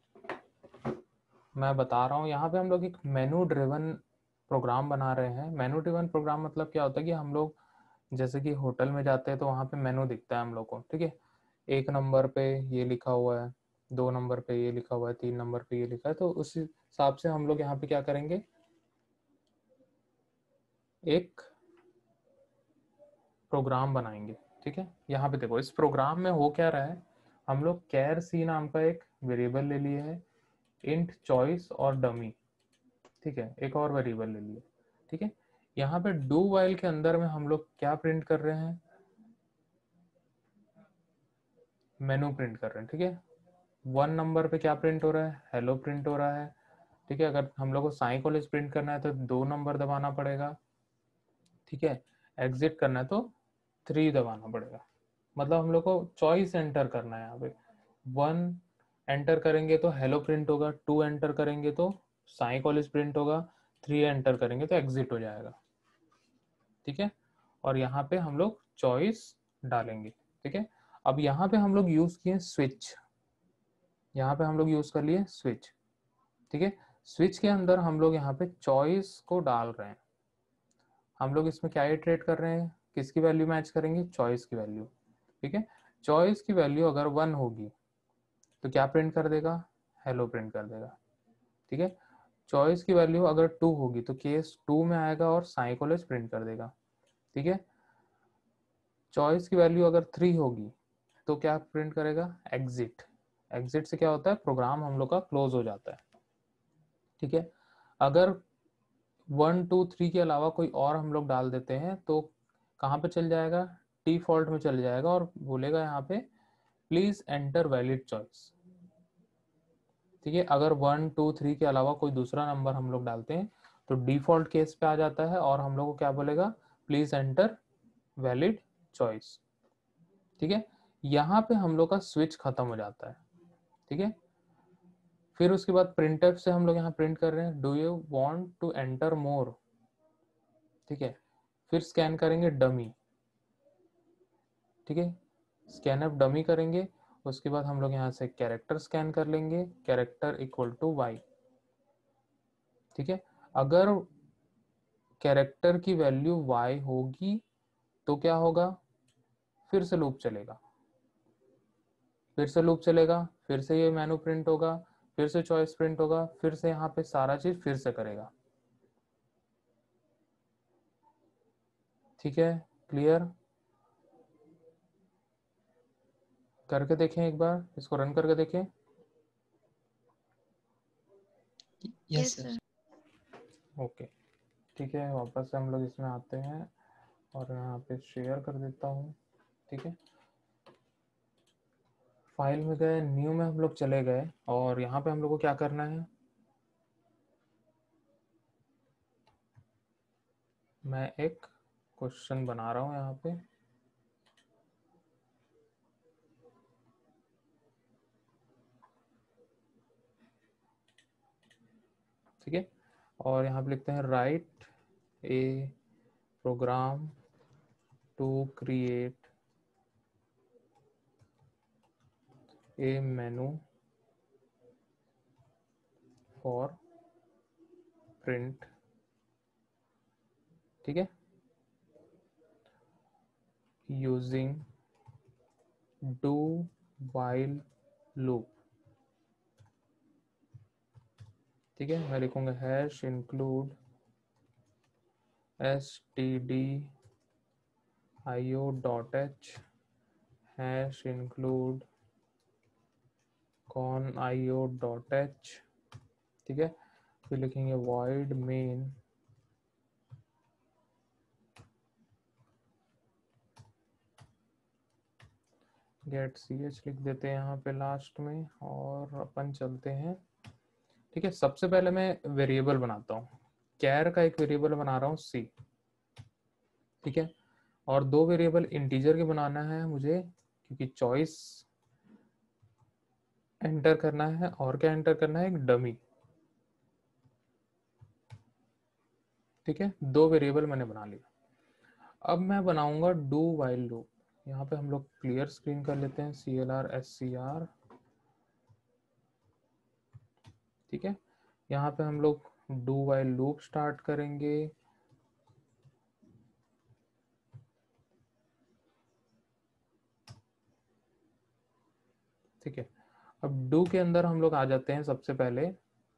S1: मैं बता रहा हूँ, यहाँ पे हम लोग एक मेनू ड्रिवन प्रोग्राम बना रहे हैं। मेनू ड्रिवन प्रोग्राम मतलब क्या होता है कि हम लोग जैसे कि होटल में जाते हैं तो वहाँ पे मेनू दिखता है हम लोग को, ठीक है। 1 नंबर पे ये लिखा हुआ है, 2 नंबर पे ये लिखा हुआ है, 3 नंबर पे ये लिखा है, तो उस हिसाब से हम लोग यहाँ पे क्या करेंगे, एक प्रोग्राम बनाएंगे, ठीक है। यहाँ पे देखो, इस प्रोग्राम में हो क्या रहा है, हम लोग char c नाम का एक वेरिएबल ले लिए है, int choice और dummy, ठीक है, एक और वेरिएबल ले लिए, ठीक है। यहाँ पे डू वाइल के अंदर में हम लोग क्या प्रिंट कर रहे हैं, मेनू प्रिंट कर रहे हैं। ठीक है, 1 नंबर पे क्या प्रिंट हो रहा है, हेलो प्रिंट हो रहा है। ठीक है, अगर हम लोग को साई कॉलेज प्रिंट करना है तो 2 नंबर दबाना पड़ेगा। ठीक है, एग्जिट करना है तो 3 दबाना पड़ेगा। मतलब हम लोग को चॉइस एंटर करना है। यहाँ पे 1 एंटर करेंगे तो हेलो प्रिंट होगा, 2 एंटर करेंगे तो साई कॉलेज प्रिंट होगा, 3 एंटर करेंगे तो एग्जिट हो जाएगा। ठीक है, और यहाँ पे हम लोग चॉइस डालेंगे। ठीक है, अब यहाँ पे हम लोग यूज किए स्विच, यहाँ पे हम लोग यूज कर लिए स्विच। ठीक है, स्विच के अंदर हम लोग यहाँ पे चॉइस को डाल रहे हैं। हम लोग इसमें क्या इटरेट कर रहे हैं, किसकी वैल्यू मैच करेंगे, चॉइस की वैल्यू। ठीक है, चॉइस की वैल्यू अगर 1 होगी तो क्या प्रिंट कर देगा, हेलो प्रिंट कर देगा। ठीक है, चॉइस की वैल्यू अगर 2 होगी तो केस 2 में आएगा और साई कॉलेज प्रिंट कर देगा। ठीक है, चॉइस की वैल्यू अगर 3 होगी तो क्या प्रिंट करेगा, एग्जिट। एग्जिट से क्या होता है, प्रोग्राम हम लोग का क्लोज हो जाता है। ठीक है, अगर 1 2 3 के अलावा कोई और हम लोग डाल देते हैं तो कहाँ पे चल जाएगा, डिफॉल्ट में चल जाएगा और बोलेगा यहाँ पे प्लीज एंटर वैलिड चॉइस। ठीक है, अगर 1 2 3 के अलावा कोई दूसरा नंबर हम लोग डालते हैं तो डिफॉल्ट केस पे आ जाता है और हम लोग को क्या बोलेगा, प्लीज एंटर वैलिड चॉइस। ठीक है, यहाँ पे हम लोग का स्विच खत्म हो जाता है। ठीक है, फिर उसके बाद प्रिंटफ से हम लोग यहाँ प्रिंट कर रहे हैं do you want to enter more. ठीक है, फिर स्कैन करेंगे डमी। ठीक है, स्कैन ऑफ डमी करेंगे, उसके बाद हम लोग यहाँ से कैरेक्टर स्कैन कर लेंगे, कैरेक्टर इक्वल टू वाई। ठीक है, अगर कैरेक्टर की वैल्यू y होगी तो क्या होगा, फिर से लूप चलेगा, फिर से लूप चलेगा, फिर से ये मेनू प्रिंट होगा, फिर से चॉइस प्रिंट होगा, फिर से यहाँ पे सारा चीज फिर से करेगा। ठीक है, क्लियर, करके देखें एक बार, इसको रन करके देखें।
S2: Yes sir.
S1: ओके, ठीक है, वापस से हम लोग इसमें आते हैं और यहाँ पे शेयर कर देता हूँ। ठीक है, फाइल में गए, न्यू में हम लोग चले गए और यहाँ पे हम लोग को क्या करना है, मैं एक क्वेश्चन बना रहा हूँ यहाँ पे। ठीक है, और यहाँ पे लिखते हैं write a program to create a menu for print. ठीक है, यूजिंग डू वाइल लूप। ठीक है, मैं लिखूंगा hash include stdio.h hash include conio.h। ठीक है, फिर लिखेंगे void main get ch लिख देते हैं यहाँ पे लास्ट में और अपन चलते हैं। ठीक है, सबसे पहले मैं वेरिएबल बनाता हूँ, कैर का एक वेरिएबल बना रहा हूँ सी। ठीक है, और 2 वेरिएबल इंटीजर के बनाना है मुझे, क्योंकि चॉइस एंटर करना है और क्या एंटर करना है, एक डमी। ठीक है, 2 वेरिएबल मैंने बना लिया। अब मैं बनाऊंगा डू वाइल लूप। यहाँ पे हम लोग क्लियर स्क्रीन कर लेते हैं, CLR SCR। ठीक है, यहाँ पे हम लोग डू वाइल लूप स्टार्ट करेंगे। ठीक है, अब डू के अंदर हम लोग आ जाते हैं सबसे पहले।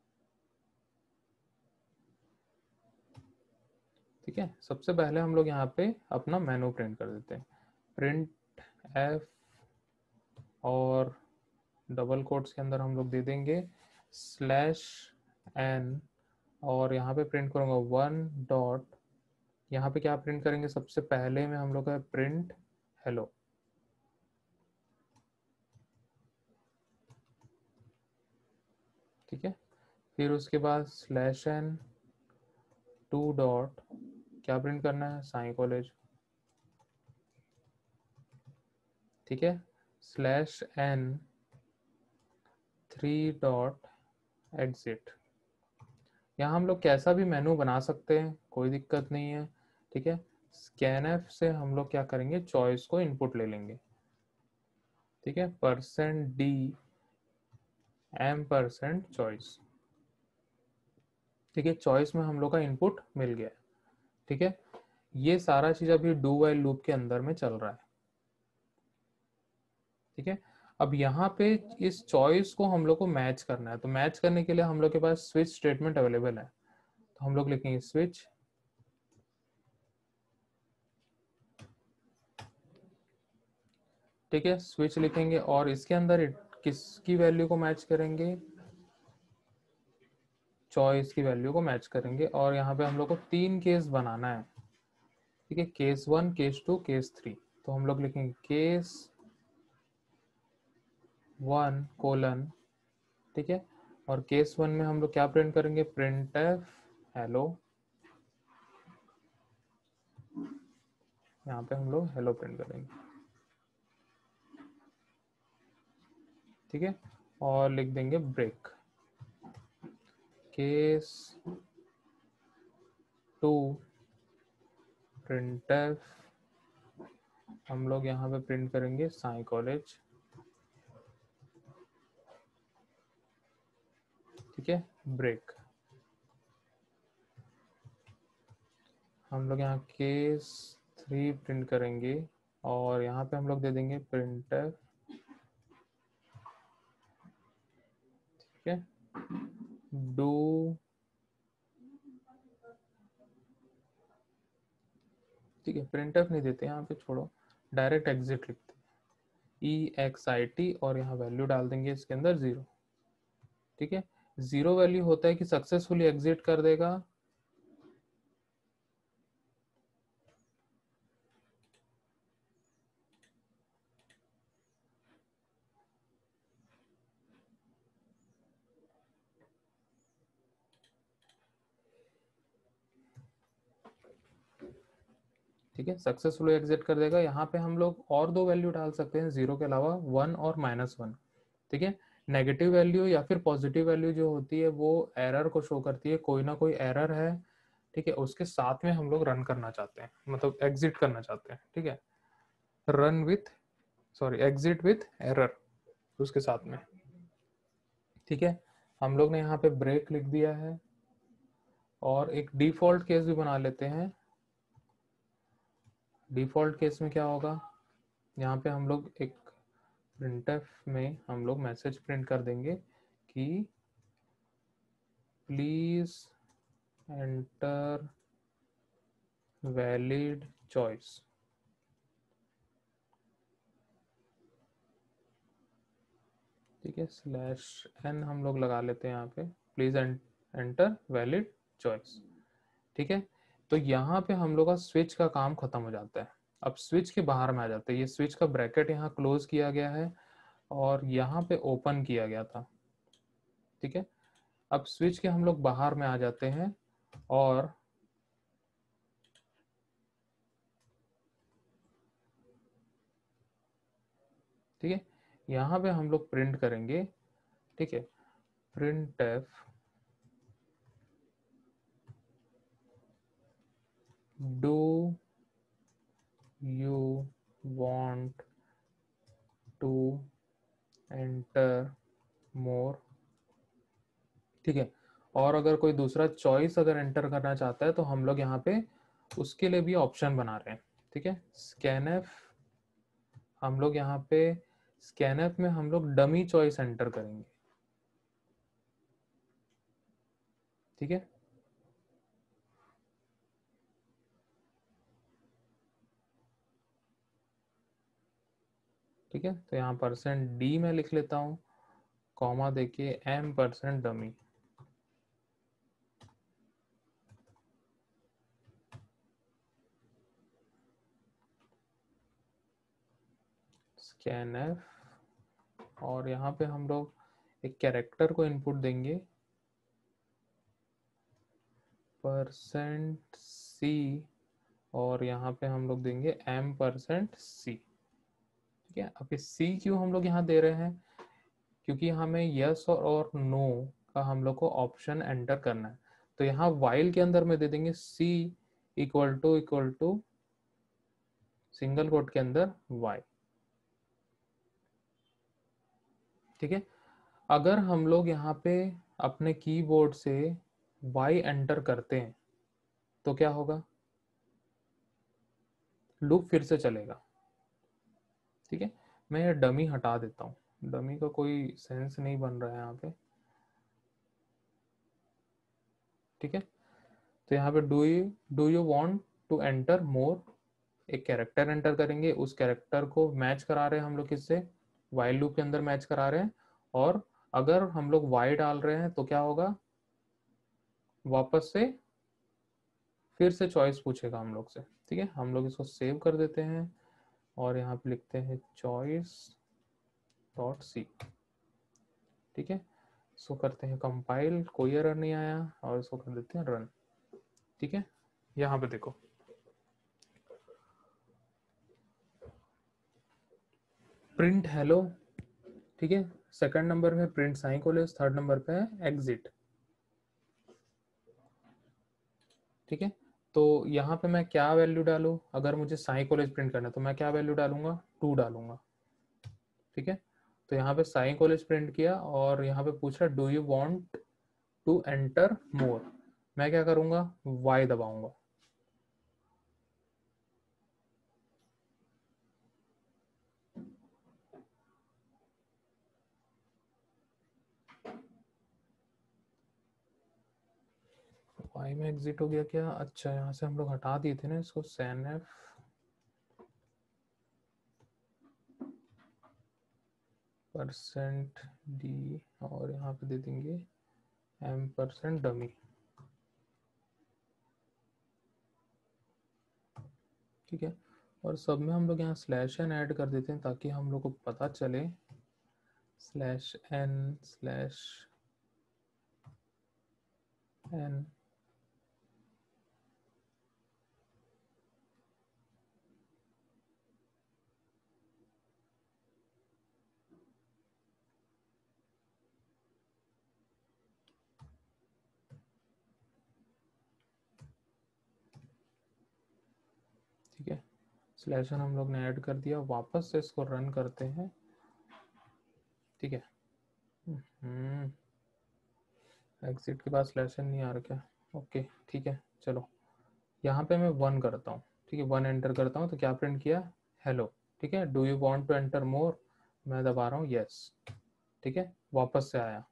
S1: ठीक है, सबसे पहले हम लोग यहाँ पे अपना मेनू प्रिंट कर देते हैं, प्रिंट एफ और डबल कोट्स के अंदर हम लोग दे देंगे /n और यहाँ पे प्रिंट करूंगा 1 डॉट यहाँ पे क्या प्रिंट करेंगे, सबसे पहले में हम लोग का प्रिंट हेलो। ठीक है, फिर उसके बाद /n 2 डॉट क्या प्रिंट करना है, साई कॉलेज। ठीक है, /n 3 डॉट एग्जिट। यहाँ हम लोग कैसा भी मेनू बना सकते हैं, कोई दिक्कत नहीं है। ठीक है, स्कैनफ से हम लोग क्या करेंगे, चॉइस को इनपुट ले लेंगे। ठीक है, %d %चॉइस। ठीक है, चॉइस में हम लोग का इनपुट मिल गया। ठीक है, ये सारा चीज अभी डू व्हाइल लूप के अंदर में चल रहा है। ठीक है, अब यहाँ पे इस चॉइस को हम लोग को मैच करना है, तो मैच करने के लिए हम लोग के पास स्विच स्टेटमेंट अवेलेबल है। तो हम लोग लिखेंगे स्विच ठीक है, स्विच लिखेंगे और इसके अंदर किसकी वैल्यू को मैच करेंगे, चॉइस की वैल्यू को मैच करेंगे। और यहाँ पे हम लोग को 3 केस बनाना है। ठीक है, केस 1, केस 2, केस 3। तो हम लोग लिखेंगे केस 1 कोलन। ठीक है, और केस 1 में हम लोग क्या प्रिंट करेंगे, printf हेलो। यहाँ पे हम लोग हेलो प्रिंट करेंगे। ठीक है, और लिख देंगे ब्रेक। केस 2 printf हम लोग यहाँ पे प्रिंट करेंगे साई कॉलेज। ठीक है, ब्रेक। हम लोग यहाँ केस 3 प्रिंट करेंगे और यहाँ पे हम लोग दे देंगे printf। ठीक है, डू ठीक है, printf नहीं देते यहाँ पे, छोड़ो, डायरेक्ट एग्जिट लिखते हैं EXIT और यहाँ वैल्यू डाल देंगे इसके अंदर 0। ठीक है, 0 वैल्यू होता है कि सक्सेसफुली एग्जिट कर देगा। ठीक है, सक्सेसफुली एग्जिट कर देगा। यहाँ पे हम लोग और 2 वैल्यू डाल सकते हैं 0 के अलावा, 1 और -1। ठीक है, नेगेटिव वैल्यू या फिर पॉजिटिव वैल्यू जो होती है वो एरर को शो करती है, कोई ना कोई एरर है। ठीक है, उसके साथ में हम लोग रन करना चाहते हैं, मतलब एग्जिट करना चाहते हैं। ठीक है, एग्जिट विथ एरर उसके साथ में। ठीक है, हम लोग ने यहाँ पे ब्रेक लिख दिया है और एक डिफॉल्ट केस भी बना लेते हैं। डिफॉल्ट केस में क्या होगा, यहाँ पे हम लोग एक printf में हम लोग मैसेज प्रिंट कर देंगे कि प्लीज एंटर वैलिड चॉइस। ठीक है, /n हम लोग लगा लेते हैं यहाँ पे, प्लीज एंटर वैलिड चॉइस। ठीक है, तो यहाँ पे हम लोग का स्विच का काम खत्म हो जाता है। अब स्विच के बाहर में आ जाते हैं, ये स्विच का ब्रैकेट यहाँ क्लोज किया गया है और यहाँ पे ओपन किया गया था। ठीक है, अब स्विच के हम लोग बाहर में आ जाते हैं और ठीक है, यहाँ पे हम लोग प्रिंट करेंगे। ठीक है, printf do you want to enter more। ठीक है, और अगर कोई दूसरा चॉइस अगर एंटर करना चाहता है तो हम लोग यहाँ पे उसके लिए भी ऑप्शन बना रहे हैं। ठीक है, स्कैनफ हम लोग यहाँ पे स्कैनफ में हम लोग डमी चॉइस एंटर करेंगे। ठीक है, ठीक है, तो यहाँ %d में लिख लेता हूँ, कॉमा देके m%डमी। scanf, और यहाँ पे हम लोग एक कैरेक्टर को इनपुट देंगे %c, और यहाँ पे हम लोग देंगे %c। ठीक है, अब ये c क्यों हम लोग यहाँ दे रहे हैं, क्योंकि हमें यस और नो का हम लोग को ऑप्शन एंटर करना है। तो यहाँ वाइल के अंदर में दे देंगे c equal to single quote के अंदर y। ठीक है, अगर हम लोग यहाँ पे अपने कीबोर्ड से y एंटर करते हैं तो क्या होगा, लूप फिर से चलेगा। ठीक है, मैं ये डमी हटा देता हूँ, डमी का कोई सेंस नहीं बन रहा है यहाँ पे। ठीक है, तो यहाँ पे do you want to enter more, एक कैरेक्टर एंटर करेंगे, उस कैरेक्टर को मैच करा रहे हैं हम लोग किससे, वाइल लूप के अंदर मैच करा रहे हैं। और अगर हम लोग y डाल रहे हैं तो क्या होगा, वापस से फिर से चॉइस पूछेगा हम लोग से। ठीक है, हम लोग इसको सेव कर देते हैं और यहाँ पे लिखते हैं choice.c। ठीक है, इसको करते हैं कंपाइल, कोई एरर नहीं आया, और इसको कर देते हैं रन। ठीक है, यहाँ पे देखो प्रिंट हेलो। ठीक है, सेकंड नंबर पे print Sai college, third number पे है एग्जिट। ठीक है, तो यहाँ पे मैं क्या वैल्यू डालूं, अगर मुझे साइन कॉलेज प्रिंट करना है तो मैं क्या वैल्यू डालूंगा, 2 डालूंगा। ठीक है, तो यहाँ पे साइन कॉलेज प्रिंट किया और यहाँ पे पूछ रहा do you want to enter more, मैं क्या करूंगा, y दबाऊंगा। y में एग्जिट हो गया क्या, अच्छा यहाँ से हम लोग हटा दिए थे ना इसको, scanf %d, और यहाँ पे दे देंगे $dummy। ठीक है, और सब में हम लोग यहाँ /n ऐड कर देते हैं ताकि हम लोग को पता चले /n ठीक है, /n हम लोग ने ऐड कर दिया, वापस से इसको रन करते हैं। ठीक है, एग्जिट के बाद /n नहीं आ रहा क्या, ओके ठीक है, चलो यहाँ पे मैं 1 करता हूँ। ठीक है, 1 एंटर करता हूँ तो क्या प्रिंट किया, हेलो। ठीक है, do you want to enter more, मैं दबा रहा हूँ यस। ठीक है, वापस से आया।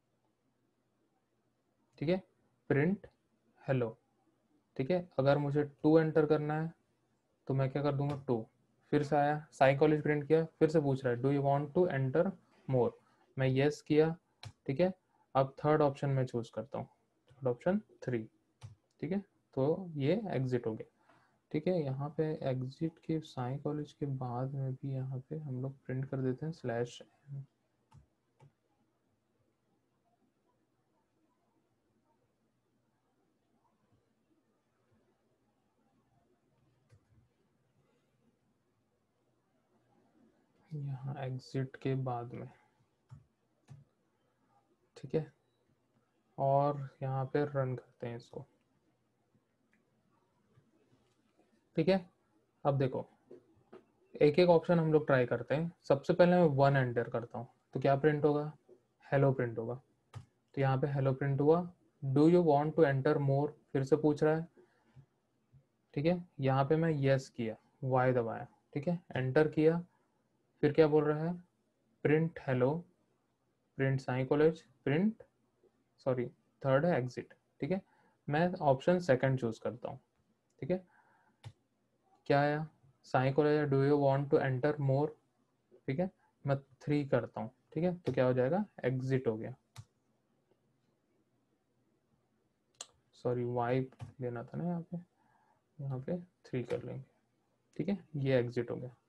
S1: ठीक है, प्रिंट हेलो। ठीक है, अगर मुझे 2 एंटर करना है तो मैं क्या कर दूंगा, 2, फिर से आया, साइन कॉलेज प्रिंट किया, फिर से पूछ रहा है do you want to enter more, मैं यस किया। ठीक है, अब थर्ड ऑप्शन में चूज करता हूँ, थर्ड ऑप्शन 3। ठीक है, तो ये एग्जिट हो गया। ठीक है, यहाँ पे एग्जिट के साइन कॉलेज के बाद में भी यहाँ पे हम लोग प्रिंट कर देते हैं /n। यहाँ एग्जिट के बाद में, ठीक है, और यहाँ पे रन करते हैं इसको। ठीक है, अब देखो एक एक ऑप्शन हम लोग ट्राई करते हैं। सबसे पहले मैं 1 एंटर करता हूँ तो क्या प्रिंट होगा, हेलो प्रिंट होगा। तो यहाँ पे हेलो प्रिंट हुआ। Do you want to enter more, फिर से पूछ रहा है। ठीक है, यहाँ पे मैं यस किया, वाई दबाया। ठीक है, एंटर किया, फिर क्या बोल रहा है, print hello, print Sai college, print sorry third है एग्जिट। ठीक है, मैं ऑप्शन सेकंड चूज करता हूँ। ठीक है, क्या आया, Sai college, do you want to enter more. ठीक है, मैं 3 करता हूँ। ठीक है, तो क्या हो जाएगा, एग्जिट हो गया। सॉरी वाई लेना था ना, यहाँ पे 3 कर लेंगे। ठीक है, ये एग्जिट हो गया।